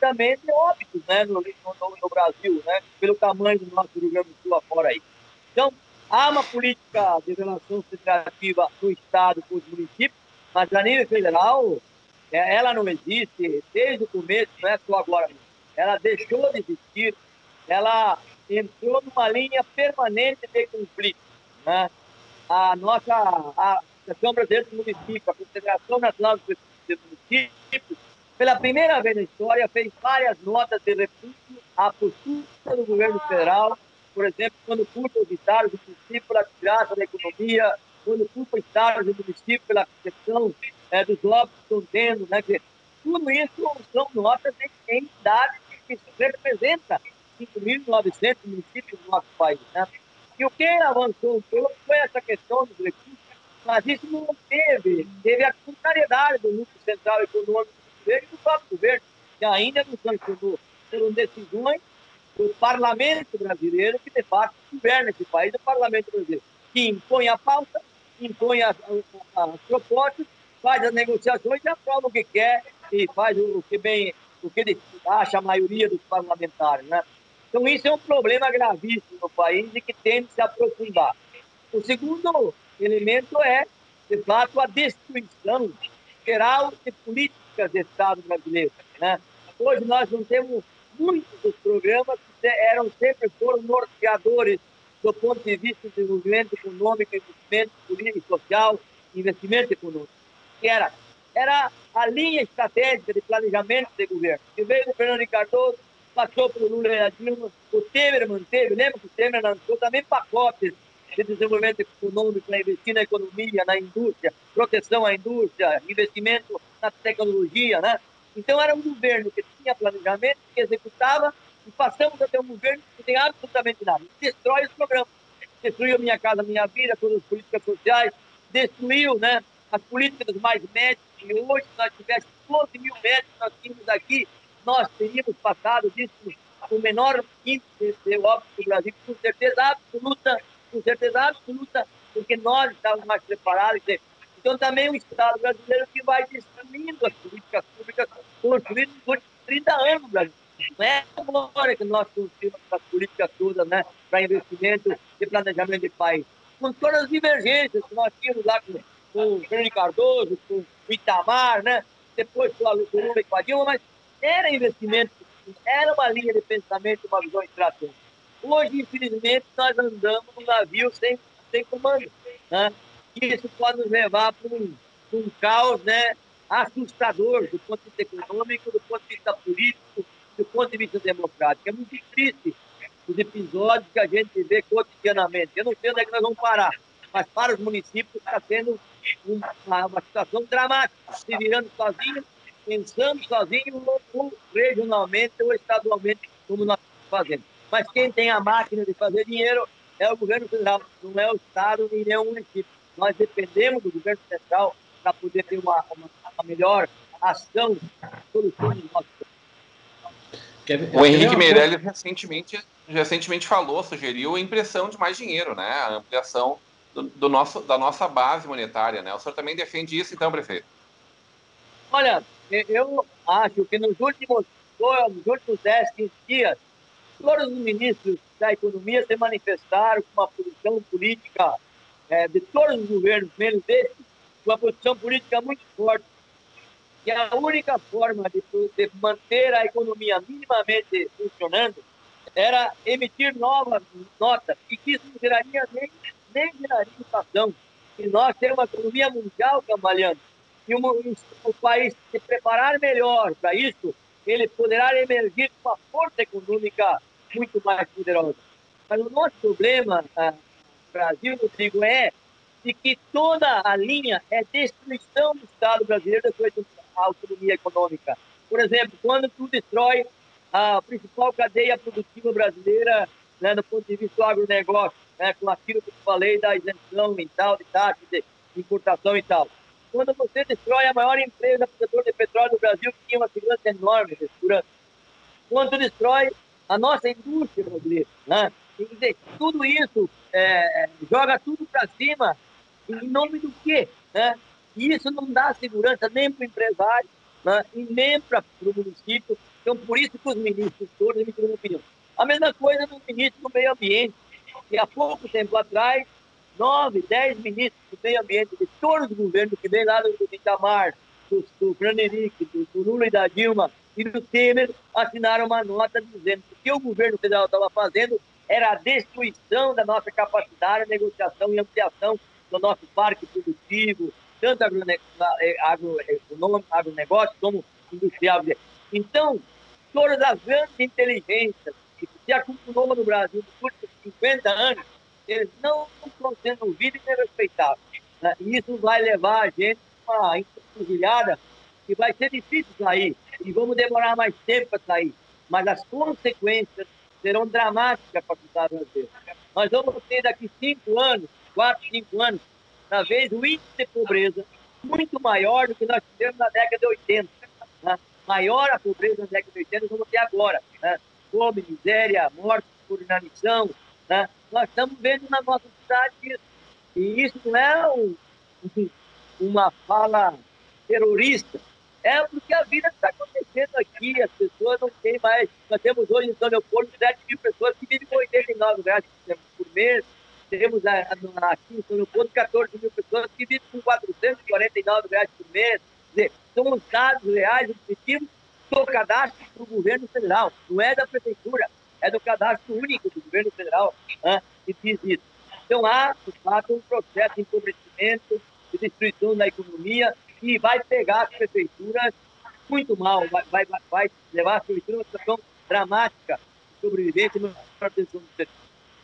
também de óbitos, né, no Brasil, né, pelo tamanho do nosso Rio Grande do Sul afora aí. Então, há uma política de relação federativa do Estado com os municípios, mas a nível federal, ela não existe desde o começo, não é só agora. Ela deixou de existir, ela entrou numa linha permanente de conflito, né? A Associação Brasileira dos Municípios, a Confederação Nacional dos Municípios, pela primeira vez na história, fez várias notas de repúdio à postura do governo federal, por exemplo, quando culpa os estados do município pela desgraça da economia, quando culpa os estados do município pela questão dos óbitos que estão tendo, né? Tudo isso são notas de entidades que representam 5.900 municípios do nosso país, né? E o que avançou um pouco foi essa questão dos recursos, mas isso não teve a contrariedade do núcleo central econômico do governo e do próprio governo, que ainda não sancionou. Foram decisões do parlamento brasileiro, que de fato governa esse país, o parlamento brasileiro, que impõe a pauta, impõe as propostas, faz as negociações e aprova o que quer e faz o que ele acha a maioria dos parlamentares, né? Então, isso é um problema gravíssimo no país e que tem de se aprofundar. O segundo elemento é, de fato, a destruição geral de políticas de Estado brasileiro, né? Hoje nós não temos muitos dos programas que foram norteadores do ponto de vista do desenvolvimento econômico, investimento político e social, investimento econômico, que era a linha estratégica de planejamento de governo, que veio do Fernando Henrique Cardoso, passou pelo Lula e a Dilma, o Temer manteve, lembra que o Temer lançou também pacotes de desenvolvimento econômico para investir na economia, na indústria, proteção à indústria, investimento na tecnologia, né? Então era um governo que tinha planejamento, que executava, e passamos a ter um governo que não tem absolutamente nada. Destrói os programas. Destruiu Minha Casa Minha Vida, todas as políticas sociais, destruiu, né, as políticas dos mais médicos, e hoje, se nós tivéssemos 12 mil médicos que nós tínhamos aqui, nós teríamos passado disso o menor índice de óbito do Brasil, com certeza absoluta, porque nós estávamos mais preparados. Então, também o Estado brasileiro que vai destruindo as políticas públicas construídas por 30 anos no Brasil. Não é agora que nós construímos as políticas todas, né, para investimento e planejamento de país. Com todas as divergências que nós tínhamos lá com o Fernando Cardoso, com o Itamar, né, depois com a Lula e com a Dilma, mas era investimento, era uma linha de pensamento, uma visão estratégica. Hoje, infelizmente, nós andamos num navio sem comando, né? E isso pode nos levar para um caos, né, assustador do ponto de vista econômico, do ponto de vista político, do ponto de vista democrático. É muito triste os episódios que a gente vê cotidianamente. Eu não sei onde é que nós vamos parar, mas para os municípios está sendo uma situação dramática, se virando sozinho, pensando sozinho, ou regionalmente ou estadualmente, como nós estamos fazendo. Mas quem tem a máquina de fazer dinheiro é o governo federal, não é o Estado nem nenhum município. Nós dependemos do governo central para poder ter uma melhor ação, solução dos nossos problemas. O Henrique Meirelles recentemente sugeriu a impressão de mais dinheiro, né? A ampliação da nossa base monetária, né? O senhor também defende isso, então, prefeito? Olha, eu acho que nos últimos 10, 15 dias, todos os ministros da economia se manifestaram com uma posição política de todos os governos, menos desse, uma posição política muito forte. E a única forma de manter a economia minimamente funcionando era emitir novas notas, e que isso não geraria nem geraria inflação. E nós temos uma economia mundial cambaleando. E o país se preparar melhor para isso, ele poderá emergir com uma força econômica muito mais poderosa. Mas o nosso problema, Brasil, Rodrigo, é de que toda a linha é destruição do Estado brasileiro da sua autonomia econômica. Por exemplo, quando tu destrói a principal cadeia produtiva brasileira, né, do ponto de vista do agronegócio, né, com aquilo que eu falei da isenção e tal, de taxa de importação e tal. Quando você destrói a maior empresa produtora de petróleo do Brasil, que tinha uma segurança enorme de segurança. Quando tu destrói a nossa indústria brasileira, né? Quer dizer, tudo isso joga tudo para cima em nome do quê? Né? E isso não dá segurança nem para o empresário, né, e nem para o município. Então, por isso que os ministros todos emitiram uma opinião. A mesma coisa do ministro do Meio Ambiente, que há pouco tempo atrás, 9, 10 ministros do Meio Ambiente de todos os governos que vem lá do Itamar, do Fernando Henrique, do Lula e da Dilma e do Temer, assinaram uma nota dizendo que o que o governo federal estava fazendo era a destruição da nossa capacidade de negociação e ampliação do nosso parque produtivo, tanto agronegócio como industrial. Então, todas as grandes inteligências que se acumulou no Brasil nos últimos 50 anos, eles não estão sendo ouvidos e respeitados. Né? E isso vai levar a gente a uma encruzilhada que vai ser difícil sair, e vamos demorar mais tempo para sair. Mas as consequências serão dramáticas para a sociedade brasileira. Nós vamos ter daqui 5 anos, 4, 5 anos, talvez o índice de pobreza muito maior do que nós tivemos na década de 80. Né? Maior a pobreza na década de 80 vamos ter agora. Né? Fome, miséria, morte por inanição. Né? Nós estamos vendo na nossa cidade isso. E isso não é uma fala terrorista. É porque a vida está acontecendo aqui, as pessoas não têm mais. Nós temos hoje em São Leopoldo 7 mil pessoas que vivem com R$89 por mês. Temos aqui em São Leopoldo 14 mil pessoas que vivem com R$449 por mês. Quer dizer, são os dados reais, objetivos do cadastro do governo federal. Não é da prefeitura, é do cadastro único do governo federal, né, que diz isso. Então há, de fato, um processo de empobrecimento, de destruição da economia, que vai pegar as prefeituras muito mal, vai levar as prefeituras a uma situação dramática de sobrevivência e manutenção do setor.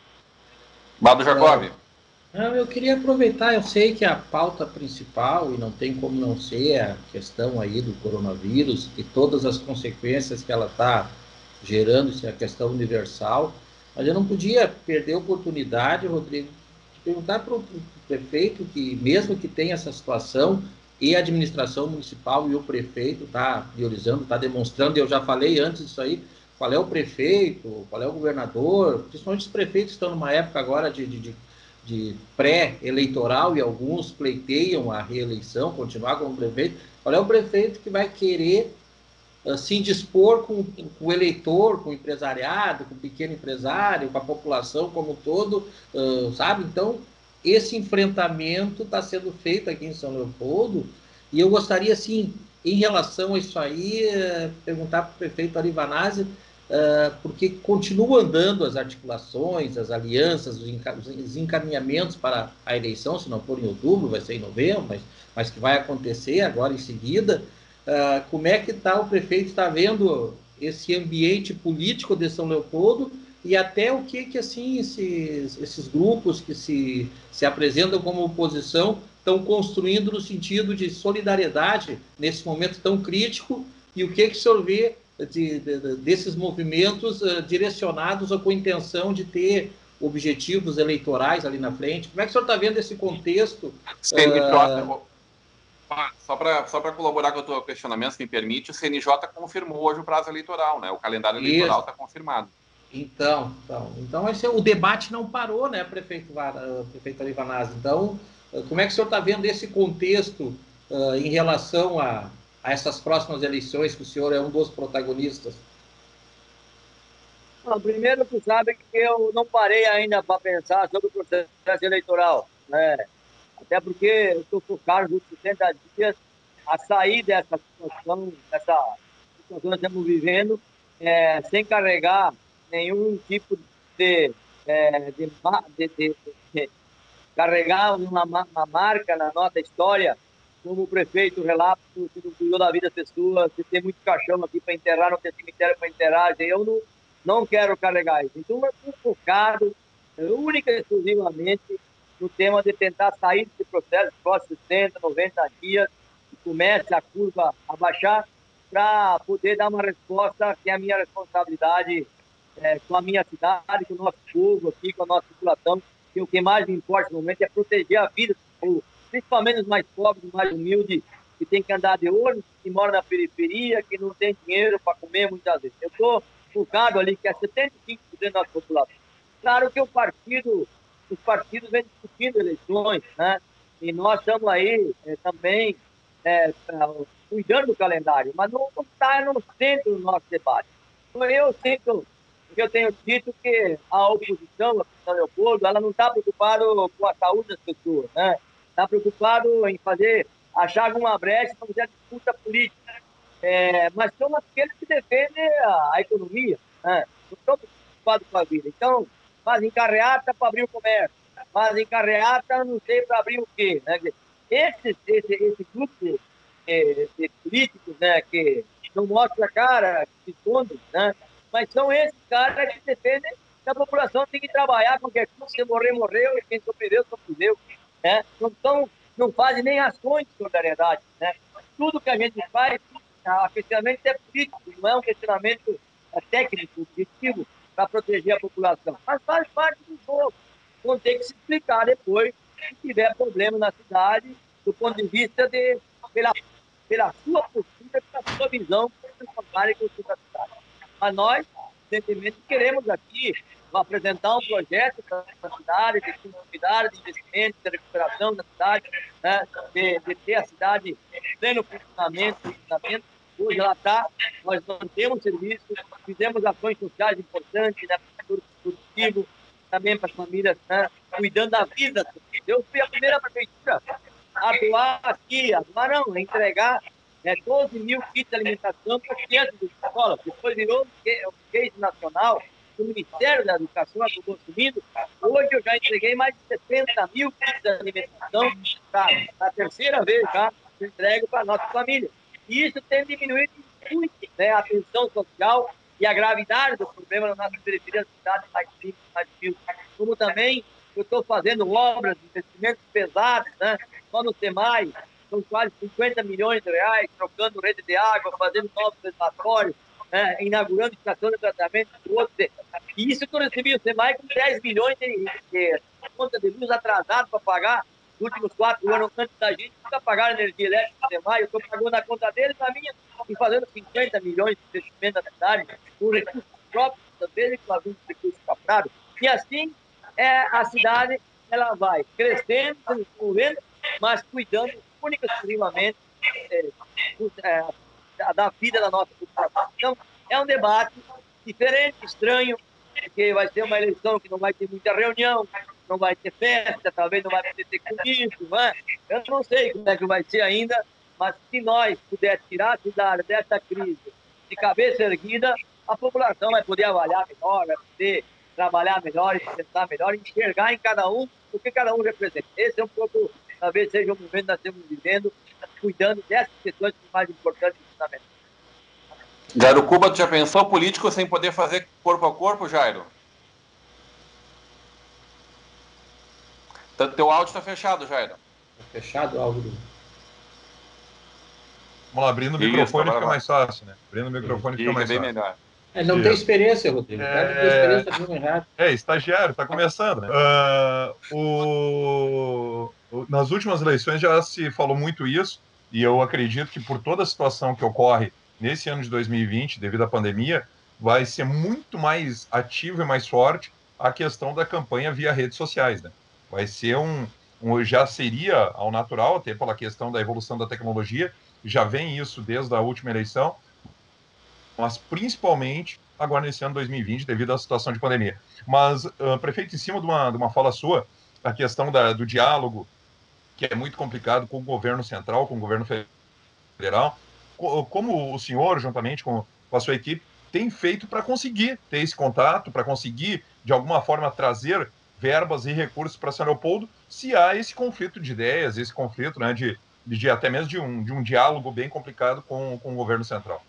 Bado Jacob. Eu queria aproveitar, eu sei que a pauta principal, e não tem como não ser, a questão aí do coronavírus e todas as consequências que ela está gerando, isso é a questão universal, mas eu não podia perder a oportunidade, Rodrigo, de perguntar para o prefeito, que mesmo que tenha essa situação, e a administração municipal e o prefeito está priorizando, está demonstrando, e eu já falei antes disso aí, qual é o prefeito, qual é o governador, principalmente os prefeitos estão numa época agora de pré-eleitoral e alguns pleiteiam a reeleição, continuar como prefeito, qual é o prefeito que vai querer se indispor com o eleitor, com o empresariado, com o pequeno empresário, com a população como um todo, sabe? Então, esse enfrentamento está sendo feito aqui em São Leopoldo, e eu gostaria, assim, em relação a isso aí, perguntar para o prefeito Arivanazzi, porque continuam andando as articulações, as alianças, os encaminhamentos para a eleição, se não for em outubro, vai ser em novembro, mas que vai acontecer agora em seguida. Como é que o prefeito está vendo esse ambiente político de São Leopoldo, e até o que assim, esses grupos que se apresentam como oposição estão construindo no sentido de solidariedade nesse momento tão crítico, e o que o senhor vê desses movimentos direcionados com a intenção de ter objetivos eleitorais ali na frente? Como é que o senhor está vendo esse contexto? Só para colaborar com o teu questionamento, se me permite, o CNJ confirmou hoje o prazo eleitoral, né? O calendário eleitoral está confirmado. Então o debate não parou, né, prefeito Arivanazzi? Então, como é que o senhor está vendo esse contexto em relação a essas próximas eleições, que o senhor é um dos protagonistas? Primeiro, tu sabe que eu não parei ainda para pensar sobre o processo eleitoral, né? Até porque eu estou focado nos 60 dias a sair dessa situação que nós estamos vivendo, sem carregar nenhum tipo de carregar uma marca na nossa história, como o prefeito relata, que não cuidou da vida das pessoas, que tem muito caixão aqui para enterrar, não tem cemitério para enterrar, eu não quero carregar isso. Então, eu estou focado única e exclusivamente no tema de tentar sair desse processo dos próximos 60, 90 dias, que comece a curva a baixar, para poder dar uma resposta que é a minha responsabilidade com a minha cidade, com o nosso povo aqui, com a nossa população, que o que mais me importa no momento é proteger a vida do povo, principalmente os mais pobres, os mais humildes, que tem que andar de ônibus, que moram na periferia, que não tem dinheiro para comer muitas vezes. Eu estou focado ali, que é 75% da nossa população. Claro que os partidos vêm discutindo eleições, né? E nós estamos aí também cuidando do calendário, mas não está no centro do nosso debate. Então, eu tenho dito que a oposição, a São Leopoldo, ela não está preocupada com a saúde das pessoas, né? Está preocupado em achar alguma brecha para fazer a disputa política. Mas são aqueles que defendem a economia, né? Não estão preocupados com a vida. Então, fazem carreata para abrir o comércio, fazem carreata, não sei, para abrir o quê, né? Esse grupo de políticos, né, que não mostra a cara, que se escondem, né? Mas são esses caras que defendem que a população tem que trabalhar, qualquer coisa, se morrer, morreu, e quem sobreviveu, sobreviveu, né? Não fazem nem ações de solidariedade, né? Tudo que a gente faz, o questionamento é político, não é um questionamento técnico, objetivo, para proteger a população. Mas faz parte do jogo. Vão ter que se explicar depois se tiver problema na cidade, do ponto de vista pela sua postura, pela sua visão, para a cidade. Mas nós, recentemente, queremos aqui apresentar um projeto para a cidade, de continuidade, de investimento, de recuperação da cidade, né? de ter a cidade em pleno funcionamento. Hoje ela está, nós mantemos serviço, fizemos ações sociais importantes, né, para o setor produtivo, também para as famílias, né, cuidando da vida. Eu fui a primeira prefeitura a doar aqui, a entregar 12 mil kits de alimentação para as crianças das escolas. Depois virou o case nacional, o Ministério da Educação acabou assumindo. Hoje eu já entreguei mais de 70 mil kits de alimentação, a terceira vez já entrego para a nossa família. E isso tem diminuído muito, né, a tensão social e a gravidade do problema na nossa periferia da cidade, mais simples. Como também eu estou fazendo obras, investimentos pesados, né? Só no SEMAI, são quase 50 milhões de reais, trocando rede de água, fazendo novos reservatórios, né? Inaugurando estação de tratamento. E isso que eu recebi o SEMAI com 10 milhões de conta de luz atrasado para pagar. Nos últimos 4 anos, antes da gente, nunca pagaram energia elétrica do SEMAI. Eu estou pagando na conta deles, na minha, e fazendo 50 milhões de investimento na cidade, com recursos próprios, também com alguns recursos comprados. E assim, a cidade ela vai crescendo, se desenvolvendo, mas cuidando única e exclusivamente da vida da nossa população. Então, é um debate diferente, estranho, porque vai ser uma eleição que não vai ter muita reunião, não vai ter festa, talvez não vai ter comício, não é? Eu não sei como é que vai ser ainda, mas se nós pudermos tirar a cidade dessa crise de cabeça erguida, a população vai poder avaliar melhor, vai poder trabalhar melhor, pensar melhor, enxergar em cada um o que cada um representa. Esse é um pouco, talvez seja o momento que nós estamos vivendo, cuidando dessas questões mais importantes e fundamentais. Jairo Cuba, tu já pensou político sem poder fazer corpo a corpo, Jairo? Teu áudio está fechado, Jairo. Está fechado o áudio. Vamos lá, abrindo o microfone fica mais fácil, né? Abrindo o microfone fica mais fácil. Melhor. Ele não tem experiência, Rodrigo. Não tem experiência nenhuma errada. Estagiário, está começando, né? Nas últimas eleições já se falou muito isso, e eu acredito que por toda a situação que ocorre nesse ano de 2020, devido à pandemia, vai ser muito mais ativo e mais forte a questão da campanha via redes sociais, né? Vai ser já seria ao natural, até pela questão da evolução da tecnologia, já vem isso desde a última eleição, mas principalmente agora nesse ano 2020, devido à situação de pandemia. Mas, prefeito, em cima de uma fala sua, a questão do diálogo, que é muito complicado com o governo central, com o governo federal, como o senhor, juntamente com a sua equipe, tem feito para conseguir ter esse contato, para conseguir, de alguma forma, trazer verbas e recursos para São Leopoldo, se há esse conflito de ideias, esse conflito, né, de até mesmo de um diálogo bem complicado com o governo central.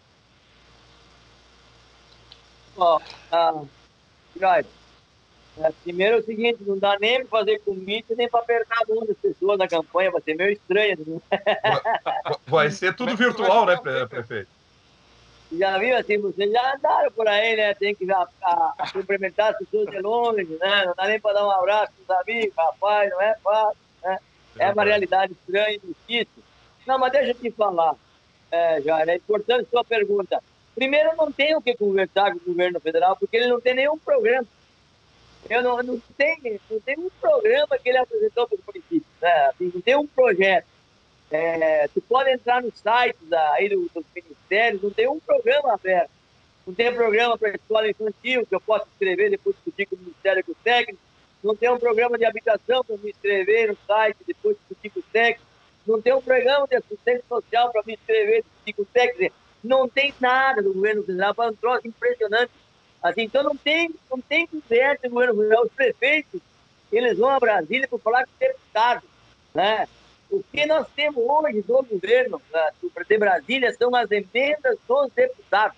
Primeiro é o seguinte, não dá nem para fazer comício, nem para apertar a mão das pessoas na campanha, vai ser meio estranho. Vai ser tudo virtual, né, prefeito? Já viu, assim, vocês já andaram por aí, né? Tem que cumprimentar as pessoas de longe, né? Não dá nem para dar um abraço para os amigos, rapaz, não é fácil, né? É uma realidade estranha e difícil. Não, mas deixa eu te falar, Jair, é importante a sua pergunta. Primeiro, eu não tenho o que conversar com o governo federal, porque ele não tem nenhum programa. Eu não tenho um programa que ele apresentou para os municípios, né? Assim, não tem um projeto. Tu pode entrar nos sites aí dos ministérios, não tem um programa aberto. Não tem programa para escola infantil, que eu posso escrever depois discutir com o Ministério com o técnico. Não tem um programa de habitação para me inscrever no site, depois discutir com o técnico. Não tem um programa de assistência social para me inscrever, discutir com o técnico. Não tem nada do governo federal, para um troço impressionante. Assim, então não tem conversa do governo federal. Os prefeitos, eles vão a Brasília para falar com o deputado, né? O que nós temos hoje do governo de Brasília são as emendas dos deputados.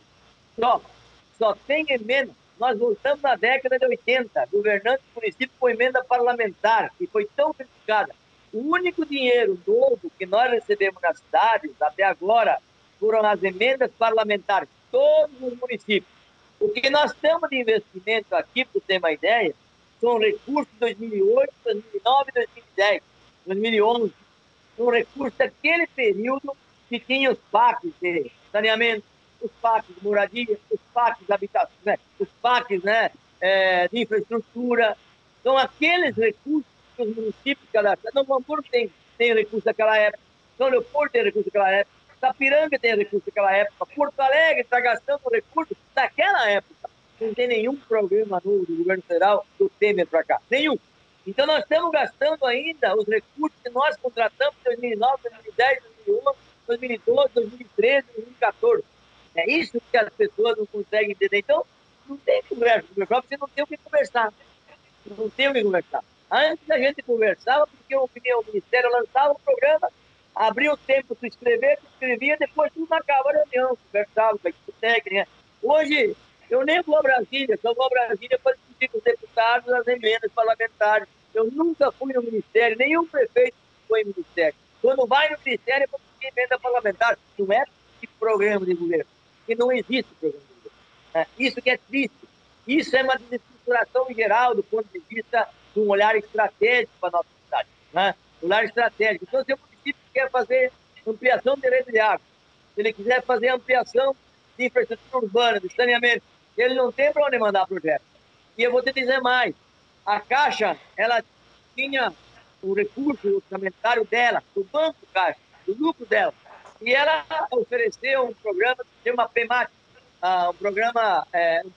Só tem emenda. Nós voltamos na década de 80, governando o município com emenda parlamentar, que foi tão criticada. O único dinheiro novo que nós recebemos nas cidades, até agora, foram as emendas parlamentares, todos os municípios. O que nós temos de investimento aqui, para ter uma ideia, são recursos de 2008, 2009, 2010, 2011. São recursos daquele período que tinha os PACs de saneamento, os PACs de moradia, os PACs de habitação, né? Os PACs, né, de infraestrutura. São aqueles recursos que os municípios cadastrados. Novo Hamburgo tem recurso daquela época, São Leopoldo tem recurso daquela época, Sapiranga tem recurso daquela época, Porto Alegre está gastando recursos daquela época. Não tem nenhum programa novo do governo federal do Temer para cá. Nenhum. Então nós estamos gastando ainda os recursos que nós contratamos em 2009, 2010, 2011, 2012, 2013, 2014. É isso que as pessoas não conseguem entender. Então, não tem conversa com o governo, você não tem o que conversar. Não tem o que conversar. Antes a gente conversava, porque o Ministério lançava um programa, abria o tempo para escrever, escrevia, depois tudo acaba a reunião, conversava com a equipe técnica. Hoje, eu nem vou a Brasília, só vou a Brasília para discutir com os deputados as emendas parlamentares. Eu nunca fui no Ministério, nenhum prefeito foi no Ministério. Quando vai no Ministério é para discutir emenda parlamentar. Não é de programa de governo, porque não existe programa de governo. Isso que é triste. Isso é uma desestruturação geral do ponto de vista de um olhar estratégico para a nossa cidade. Né? Um olhar estratégico. Então, se o município quer fazer ampliação de rede de água, se ele quiser fazer ampliação de infraestrutura urbana, de saneamento, ele não tem para onde mandar projeto. E eu vou te dizer mais. A Caixa, ela tinha o recurso orçamentário dela, do Banco Caixa, do lucro dela. E ela ofereceu um programa que se chama PEMAT, um programa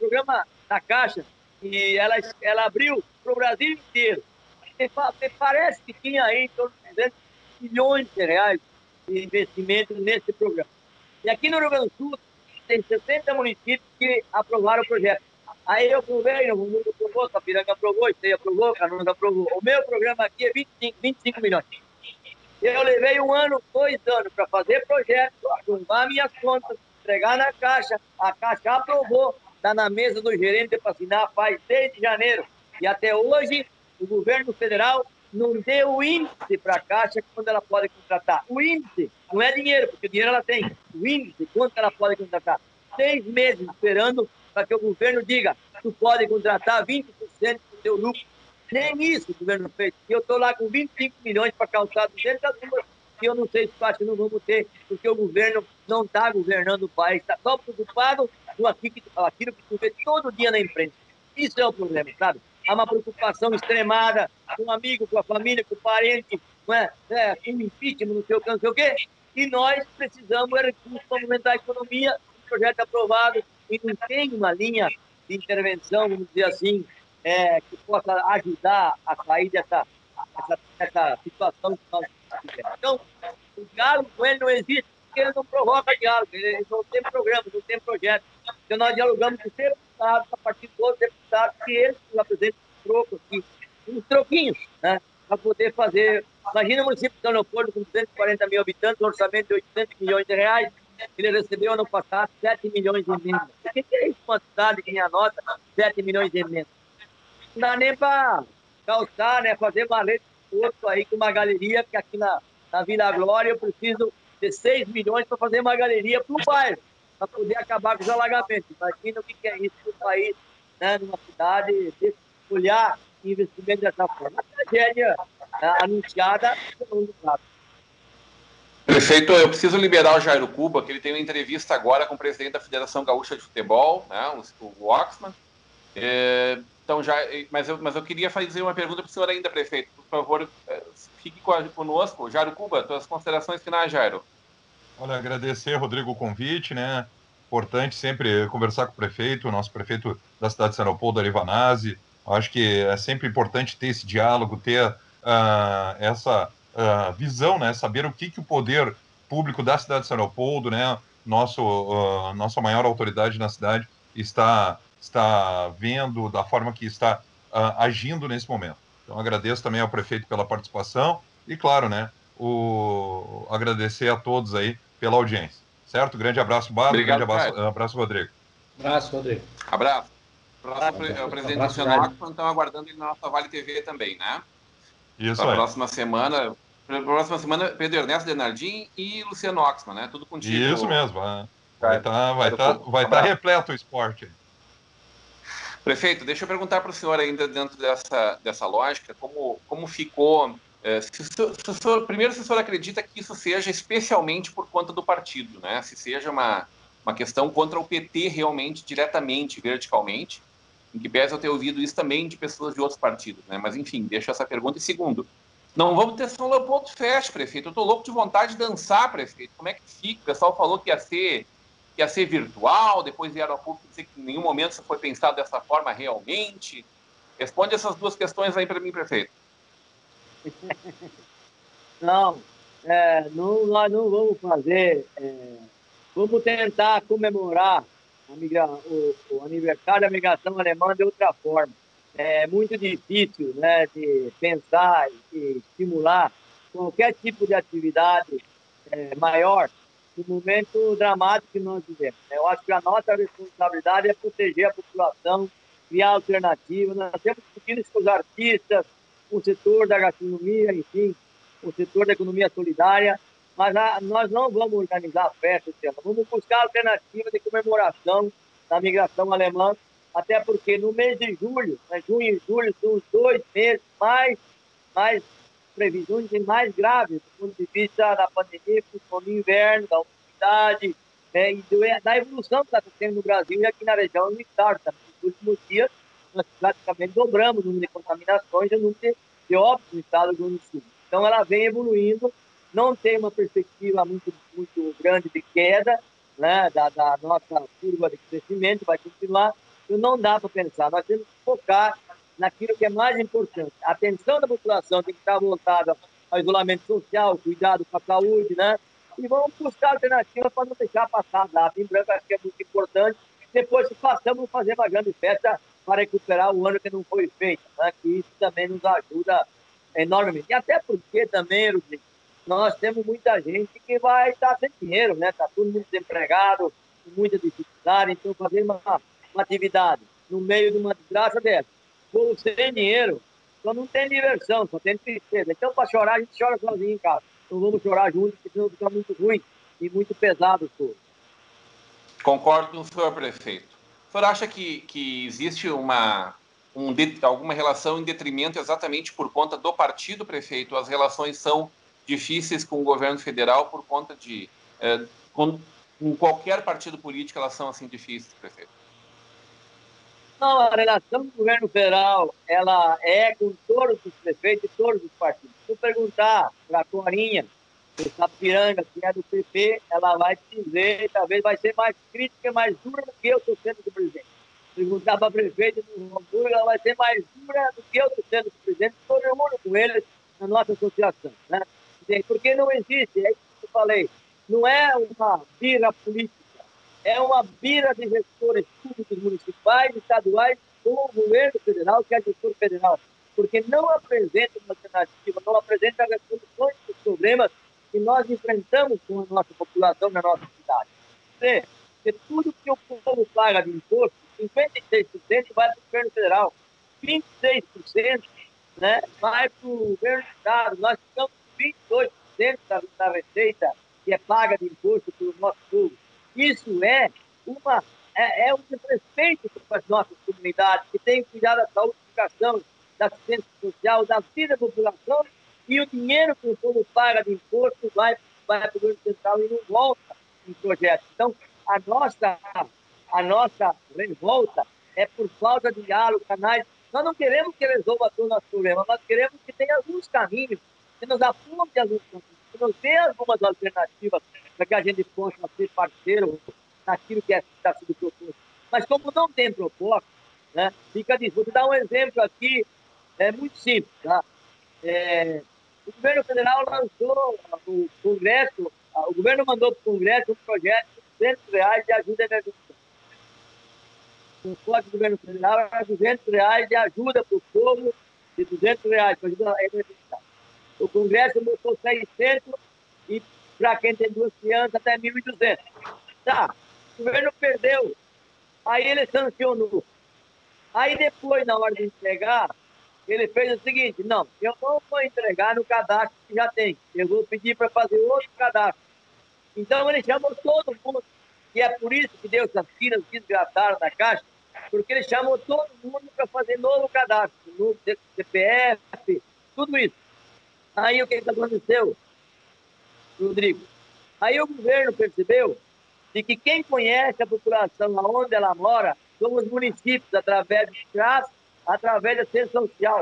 da Caixa, e ela abriu para o Brasil inteiro. E parece que tinha aí em torno de 200 milhões de reais de investimento nesse programa. E aqui no Rio Grande do Sul, tem 60 municípios que aprovaram o projeto. Aí eu provei, o Mundo aprovou, Sapiranga aprovou, Esteio aprovou, Canoas aprovou. O meu programa aqui é 25 milhões. Eu levei 1 ano, 2 anos para fazer projeto, aprovar minhas contas, entregar na Caixa. A Caixa aprovou, está na mesa do gerente para assinar, faz desde janeiro. E até hoje, o governo federal não deu o índice para a Caixa quando ela pode contratar. O índice não é dinheiro, porque o dinheiro ela tem. O índice, quanto ela pode contratar. 6 meses esperando para que o governo diga, tu pode contratar 20% do teu lucro. Nem isso o governo fez. E eu estou lá com 25 milhões para calçar 200 ruas, que eu não sei se acho que não vamos ter, porque o governo não está governando o país, está só preocupado com aquilo que tu vê todo dia na imprensa. Isso é o problema, sabe? Há uma preocupação extremada com um amigo, com a família, com o parente, com o impeachment, não sei o quê. E nós precisamos de recursos para aumentar a economia, um projeto aprovado, e não tem uma linha de intervenção, vamos dizer assim, que possa ajudar a sair dessa situação que nós vivemos. Então, o diálogo com ele não existe, porque ele não provoca diálogo, ele não tem programa, não tem projeto. Então, nós dialogamos com os deputados, a partir dos outros deputados, que eles nos apresentam trocos aqui, uns troquinhos, né, para poder fazer. Imagina o município de São Leopoldo com 240 mil habitantes, um orçamento de 800 milhões de reais, ele recebeu ano passado 7 milhões de emendas. O que é isso, uma cidade que nem a nossa, 7 milhões de emendas? Não dá nem para calçar, né, fazer uma rede de outro aí com uma galeria, que aqui na Vila Glória eu preciso de 6 milhões para fazer uma galeria para o bairro, para poder acabar com os alagamentos. Imagina o que é isso para o país, né, numa cidade, olhar investimento dessa forma. A tragédia anunciada pelo mundo sabe. Prefeito, eu preciso liberar o Jairo Cuba, que ele tem uma entrevista agora com o presidente da Federação Gaúcha de Futebol, né, o Oxman. Então, mas eu queria fazer uma pergunta para o senhor ainda, prefeito. Por favor, fique conosco. Jairo Cuba, suas considerações finais, Jairo. Olha, agradecer, Rodrigo, o convite, né? Importante sempre conversar com o prefeito, o nosso prefeito da cidade de São Leopoldo, Arivanazzi. Acho que é sempre importante ter esse diálogo, ter essa visão, né? Saber o que o poder público da cidade de São Leopoldo, né? Nossa maior autoridade na cidade está vendo, da forma que está agindo nesse momento. Então, agradeço também ao prefeito pela participação e, claro, né? Agradecer a todos aí pela audiência. Certo? Grande abraço, Bado. Grande abraço, Rodrigo. Abraço, Rodrigo. Abraço. Próximo é o presidente Luciano Oxman, então aguardando ele na nossa Vale TV também, né? Isso aí. Próxima semana, Pedro Ernesto Denardim e Luciano Oxman, né? Tudo contigo. Isso mesmo. Vai estar repleto o esporte. Prefeito, deixa eu perguntar para o senhor ainda dentro dessa lógica, como ficou... Primeiro, se o senhor acredita que isso seja especialmente por conta do partido, né? Se seja uma questão contra o PT realmente, diretamente, verticalmente, em que pese eu ter ouvido isso também de pessoas de outros partidos, né? Mas, enfim, deixa essa pergunta. E segundo, não vamos ter São Leopoldo Fest, prefeito. Eu estou louco de vontade de dançar, prefeito. Como é que fica? O pessoal falou que ia ser virtual, depois vieram a público dizer que em nenhum momento isso foi pensado dessa forma realmente. Responde essas duas questões aí para mim, prefeito. Não, nós não vamos fazer. Vamos tentar comemorar o aniversário da migração alemã de outra forma. É muito difícil, né, de pensar e estimular qualquer tipo de atividade maior no momento dramático que nós vivemos. Eu acho que a nossa responsabilidade é proteger a população, criar alternativas. Nós temos que discutir isso com os artistas, o setor da gastronomia, enfim, o setor da economia solidária, mas nós não vamos organizar festas esse ano. Vamos buscar alternativas de comemoração da migração alemã, até porque no mês de julho, né, junho e julho, são os 2 meses mais previsões e mais graves do ponto de vista da pandemia, do inverno, da umidade, e da evolução que está acontecendo no Brasil e aqui na região do estado. Nos últimos dias, nós praticamente dobramos o número de contaminações e o número de óbitos no estado do Rio Grande do Sul. Então, ela vem evoluindo, não tem uma perspectiva muito grande de queda, né, da nossa curva de crescimento, vai continuar, e não dá para pensar. Nós temos que focar naquilo que é mais importante. A atenção da população tem que estar voltada ao isolamento social, cuidado com a saúde, né? E vamos buscar alternativas para não deixar passar a data em branco, acho que é muito importante. Depois que passamos, vamos fazer uma grande festa para recuperar o ano que não foi feito, né? Que isso também nos ajuda enormemente. E até porque também, Rodrigo, nós temos muita gente que vai estar sem dinheiro, né? Está todo mundo desempregado, com muita dificuldade. Então, fazer uma atividade no meio de uma desgraça dessa, ou sem dinheiro, só não tem diversão, só tem tristeza. Então, para chorar, a gente chora sozinho em casa. Então, vamos chorar juntos, porque senão fica muito ruim e muito pesado tudo. Concordo com o senhor, prefeito. O senhor acha que existe alguma relação em detrimento exatamente por conta do partido, prefeito? As relações são difíceis com o governo federal por conta de... com qualquer partido político elas são assim difíceis, prefeito? Não, a relação do governo federal, ela é com todos os prefeitos e todos os partidos. Se eu perguntar para a Corinha, do Sapiranga, que é do PP, ela vai te dizer, talvez vai ser mais crítica, mais dura do que eu estou sendo do presidente. Perguntar para a prefeita do Hamburgo, ela vai ser mais dura do que eu estou sendo do presidente, estou reunindo com eles na nossa associação, né? Porque não existe, é isso que eu falei, não é uma birra política, é uma birra de gestores públicos municipais, estaduais, com o governo federal, que é gestor federal, porque não apresenta uma alternativa, não apresenta resoluções dos problemas que nós enfrentamos com a nossa população na nossa cidade. Porque tudo que o povo paga de imposto, 56% vai para o governo federal, 26%, né, vai para o governo do estado, nós ficamos com 22% da receita que é paga de imposto pelo nosso povo. Isso é um desrespeito para as nossas comunidades, que têm que cuidar da saúde, da educação, da assistência social, da vida da população, e o dinheiro que o povo paga de imposto vai para o governo central e não volta em projetos. Então, a nossa revolta é por falta de diálogo, canais. Nós não queremos que resolva todo o nosso problema, nós queremos que tenha alguns caminhos, que nos aponte alguns caminhos, que nos dê algumas alternativas para que a gente possa ser parceiro naquilo que está sendo proposto. Mas como não tem proposta, né, fica difícil. Vou te dar um exemplo aqui, muito simples. Tá? O governo federal lançou, o Congresso, o governo mandou para o Congresso um projeto de R$200 de ajuda emergencial. O forte do governo federal era R$200 de ajuda para o povo, de R$200 para ajuda emergencial. O Congresso botou 600 e para quem tem 2 crianças até 1.200. Tá, o governo perdeu, aí ele sancionou. Aí depois, na hora de entregar, ele fez o seguinte: não, eu não vou entregar no cadastro que já tem, eu vou pedir para fazer outro cadastro. Então ele chamou todo mundo, e é por isso que deu essas filas desgraçadas na Caixa, porque ele chamou todo mundo para fazer novo cadastro, novo CPF, tudo isso. Aí o que aconteceu, Rodrigo? Aí o governo percebeu de que quem conhece a população onde ela mora são os municípios, através do CRAS, através da Ciência Social.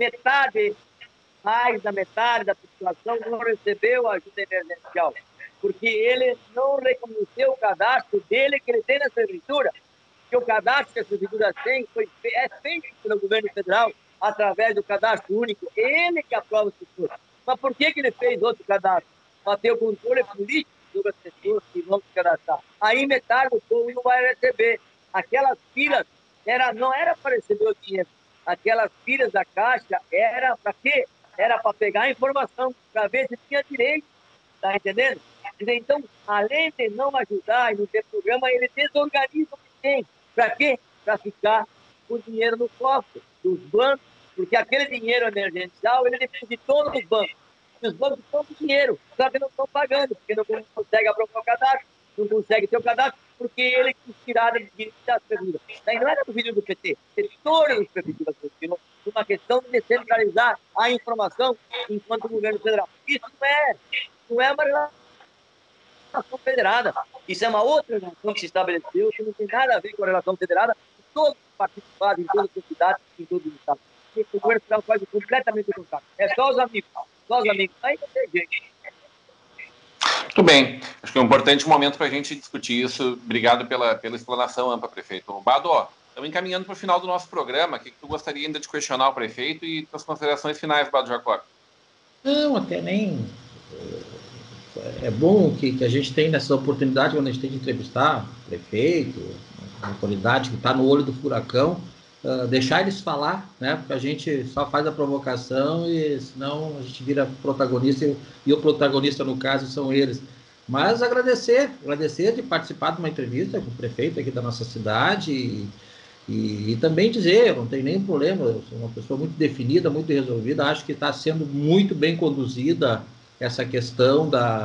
Mais da metade da população não recebeu ajuda emergencial, porque ele não reconheceu o cadastro dele que ele tem na prefeitura, que o cadastro que a prefeitura tem é feito pelo governo federal através do cadastro único, ele que aprova as pessoas. Mas por que ele fez outro cadastro? Para ter o controle político sobre as pessoas que vão se cadastrar. Aí metade do povo não vai receber. Aquelas filas não era para receber o dinheiro. Aquelas filas da Caixa era para quê? Era para pegar a informação, para ver se tinha direito. Tá entendendo? Então, além de não ajudar e não ter programa, ele desorganiza o que tem. Para quê? Para ficar com o dinheiro no cofre dos bancos, porque aquele dinheiro emergencial ele depositou nos bancos. E os bancos estão com dinheiro, só que não estão pagando, porque não consegue aprovar o cadastro, não consegue ter o cadastro, porque ele quis tirar de dinheiro das prefeituras. Daí não era do vídeo do PT, todas as prefeituras continuam uma questão de descentralizar a informação enquanto governo federal. Isso não é uma relação federada. Isso é uma outra relação que se estabeleceu, que não tem nada a ver com a relação federada. Todos os partidos fazem, em todas as cidades, em todos os estados. O governo federal faz completamente o contrário. É só os amigos. Aí não tem jeito. Muito bem. Acho que é um importante momento para a gente discutir isso. Obrigado pela explanação ampla, prefeito. Bado, estamos encaminhando para o final do nosso programa. O que tu gostaria ainda de questionar o prefeito e as considerações finais, Bado Jacob? Não, até nem... É bom que a gente tem nessa oportunidade, quando a gente tem de entrevistar o prefeito, a autoridade que está no olho do furacão, deixar eles falar, né? Porque a gente só faz a provocação e senão a gente vira protagonista e o protagonista, no caso, são eles. Mas agradecer de participar de uma entrevista com o prefeito aqui da nossa cidade e também dizer, eu não tenho nenhum problema, eu sou uma pessoa muito definida, muito resolvida, acho que está sendo muito bem conduzida essa questão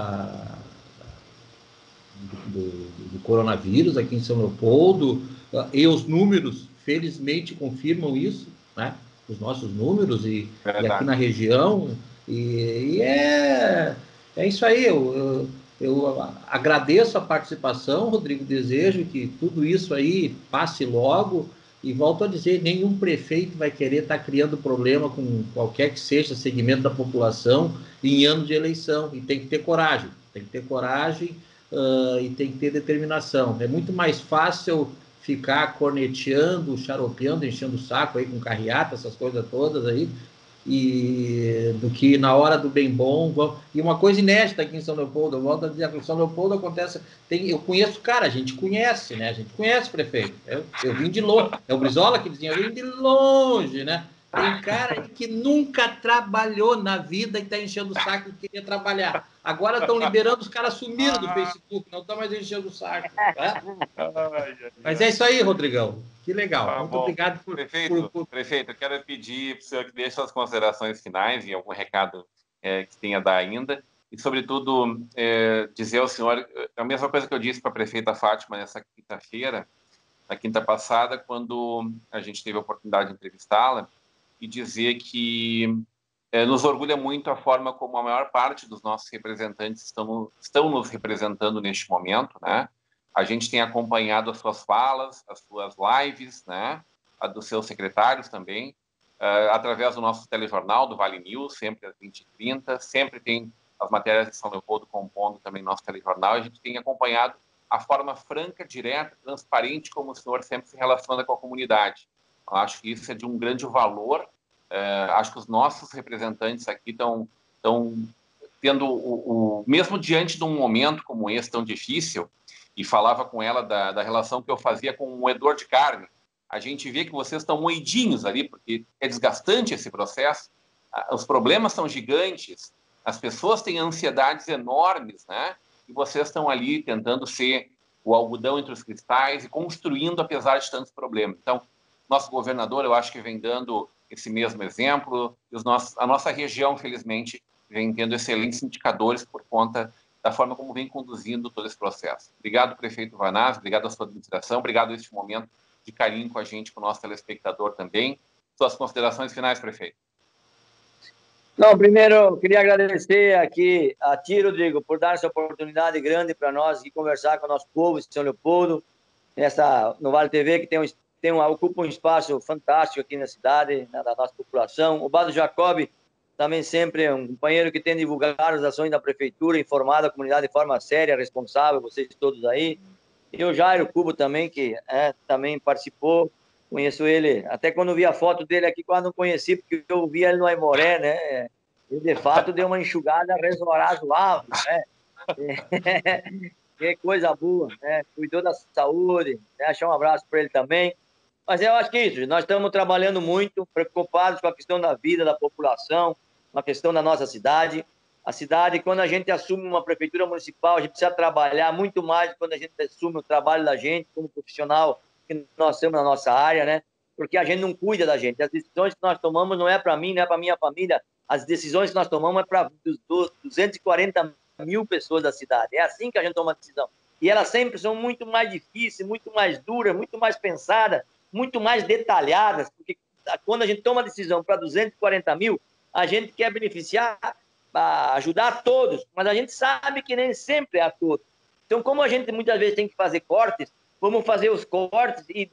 do coronavírus aqui em São Leopoldo, e os números, felizmente, confirmam isso, né? Os nossos números e aqui na região, e é isso aí, eu agradeço a participação, Rodrigo, desejo que tudo isso aí passe logo, e volto a dizer, nenhum prefeito vai querer estar criando problema com qualquer que seja segmento da população em ano de eleição, e tem que ter coragem, e tem que ter determinação. É muito mais fácil ficar corneteando, xaropeando, enchendo o saco aí com carreata, essas coisas todas aí, do que na hora do bem bom. E uma coisa inédita aqui em São Leopoldo, eu volto a dizer, em São Leopoldo acontece, eu conheço, cara, a gente conhece, né? A gente conhece o prefeito. Eu vim de longe, é o Brizola que dizia, eu vim de longe, né? Tem cara aí que nunca trabalhou na vida e está enchendo o saco e queria trabalhar. Agora estão liberando, os caras sumiram do Facebook, não estão mais enchendo o saco. Tá? Mas é isso aí, Rodrigão. Que legal. Muito obrigado por... Prefeito, eu quero pedir para o senhor que deixe suas considerações finais e algum recado que tenha a dar ainda. E, sobretudo, dizer ao senhor a mesma coisa que eu disse para a prefeita Fátima nessa quinta-feira, na quinta passada, quando a gente teve a oportunidade de entrevistá-la, e dizer que nos orgulha muito a forma como a maior parte dos nossos representantes estão nos representando neste momento, né? A gente tem acompanhado as suas falas, as suas lives, né? A dos seus secretários também, através do nosso telejornal, do Vale News, sempre às 20h30. Sempre tem as matérias de São Leopoldo compondo também nosso telejornal. A gente tem acompanhado a forma franca, direta, transparente como o senhor sempre se relaciona com a comunidade. Eu acho que isso é de um grande valor. Acho que os nossos representantes aqui estão tendo, mesmo diante de um momento como esse tão difícil, e falava com ela da relação que eu fazia com um moedor de carne, a gente vê que vocês estão moidinhos ali, porque é desgastante esse processo, os problemas são gigantes, as pessoas têm ansiedades enormes, né? E vocês estão ali tentando ser o algodão entre os cristais e construindo apesar de tantos problemas. Então, nosso governador, eu acho que vem dando esse mesmo exemplo, e a nossa região, felizmente, vem tendo excelentes indicadores por conta da forma como vem conduzindo todo esse processo. Obrigado, prefeito Vanazzi, obrigado à sua administração, obrigado a este momento de carinho com a gente, com o nosso telespectador também. Suas considerações finais, prefeito. Não, primeiro, eu queria agradecer aqui a ti, Rodrigo, por dar essa oportunidade grande para nós de conversar com o nosso povo de São Leopoldo, no Vale TV, que ocupa um espaço fantástico aqui na cidade, da nossa população. O Bado Jacob também sempre é um companheiro que tem divulgado as ações da prefeitura, informado a comunidade de forma séria, responsável, vocês todos aí. E o Jairo Cubo também, que também participou, conheço ele, até quando vi a foto dele aqui, quase não conheci, porque eu vi ele no Aimoré, né? Ele, de fato, deu uma enxugada razoável, né? Que coisa boa, né? Cuidou da saúde, né? Deixar um abraço para ele também. Mas eu acho que é isso, nós estamos trabalhando muito, preocupados com a questão da vida da população, com a questão da nossa cidade. A cidade, quando a gente assume uma prefeitura municipal, a gente precisa trabalhar muito mais quando a gente assume o trabalho da gente, como profissional que nós temos na nossa área, né? Porque a gente não cuida da gente. As decisões que nós tomamos não é para mim, não é para minha família. As decisões que nós tomamos é para 240 mil pessoas da cidade. É assim que a gente toma a decisão. E elas sempre são muito mais difíceis, muito mais duras, muito mais pensadas, muito mais detalhadas, porque quando a gente toma a decisão para 240 mil, a gente quer beneficiar, ajudar a todos, mas a gente sabe que nem sempre é a todos. Então, como a gente muitas vezes tem que fazer cortes, vamos fazer os cortes e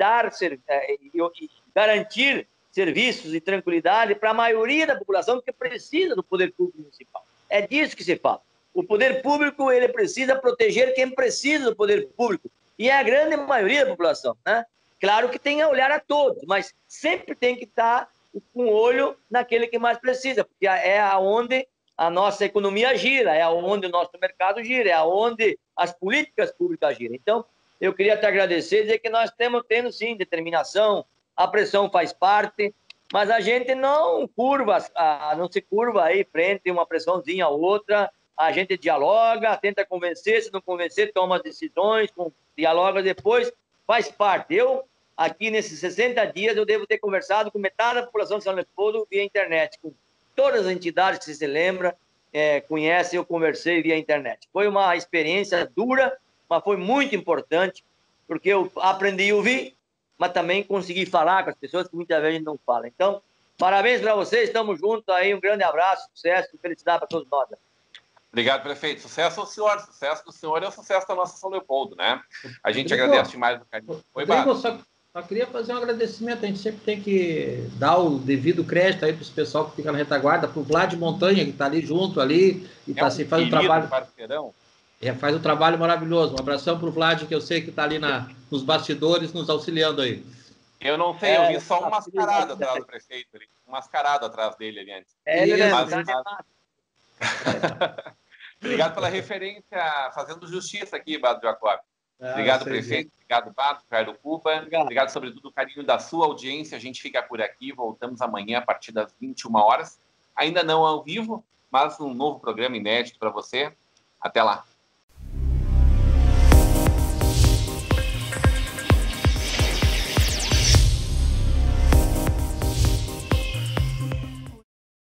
garantir serviços e tranquilidade para a maioria da população que precisa do poder público municipal. É disso que se fala. O poder público, ele precisa proteger quem precisa do poder público, e é a grande maioria da população, né? Claro que tem a olhar a todos, mas sempre tem que estar com o olho naquele que mais precisa, porque é aonde a nossa economia gira, é aonde o nosso mercado gira, é aonde as políticas públicas giram. Então, eu queria te agradecer e dizer que nós estamos tendo, sim, determinação, a pressão faz parte, mas a gente não se curva aí frente a uma pressãozinha ou outra, a gente dialoga, tenta convencer, se não convencer, toma as decisões, dialoga depois, faz parte. Eu, aqui nesses 60 dias, eu devo ter conversado com metade da população de São Leopoldo via internet, com todas as entidades que você se lembra, conhece, eu conversei via internet. Foi uma experiência dura, mas foi muito importante, porque eu aprendi a ouvir, mas também consegui falar com as pessoas que muitas vezes não falam. Então, parabéns para vocês, estamos juntos aí, um grande abraço, sucesso e felicidade para todos nós. Obrigado, prefeito. Sucesso ao senhor. Sucesso do senhor é o sucesso da nossa São Leopoldo, né? A gente agradece demais o carinho. Oi, Rodrigo, só queria fazer um agradecimento. A gente sempre tem que dar o devido crédito aí para esse pessoal que fica na retaguarda, para o Vlad Montanha, que está ali junto ali, e tá, assim, faz um trabalho. Faz um trabalho maravilhoso. Um abração para o Vlad, que eu sei que está ali nos bastidores, nos auxiliando aí. Eu não sei, eu vi só um mascarado atrás do prefeito, um mascarado atrás dele ali antes. Obrigado pela referência, fazendo justiça aqui, Bado Jacob. Obrigado, prefeito. Obrigado, Bado, Jairo Cuba. Obrigado, sobretudo, o carinho da sua audiência. A gente fica por aqui. Voltamos amanhã a partir das 21 horas. Ainda não ao vivo, mas um novo programa inédito para você. Até lá.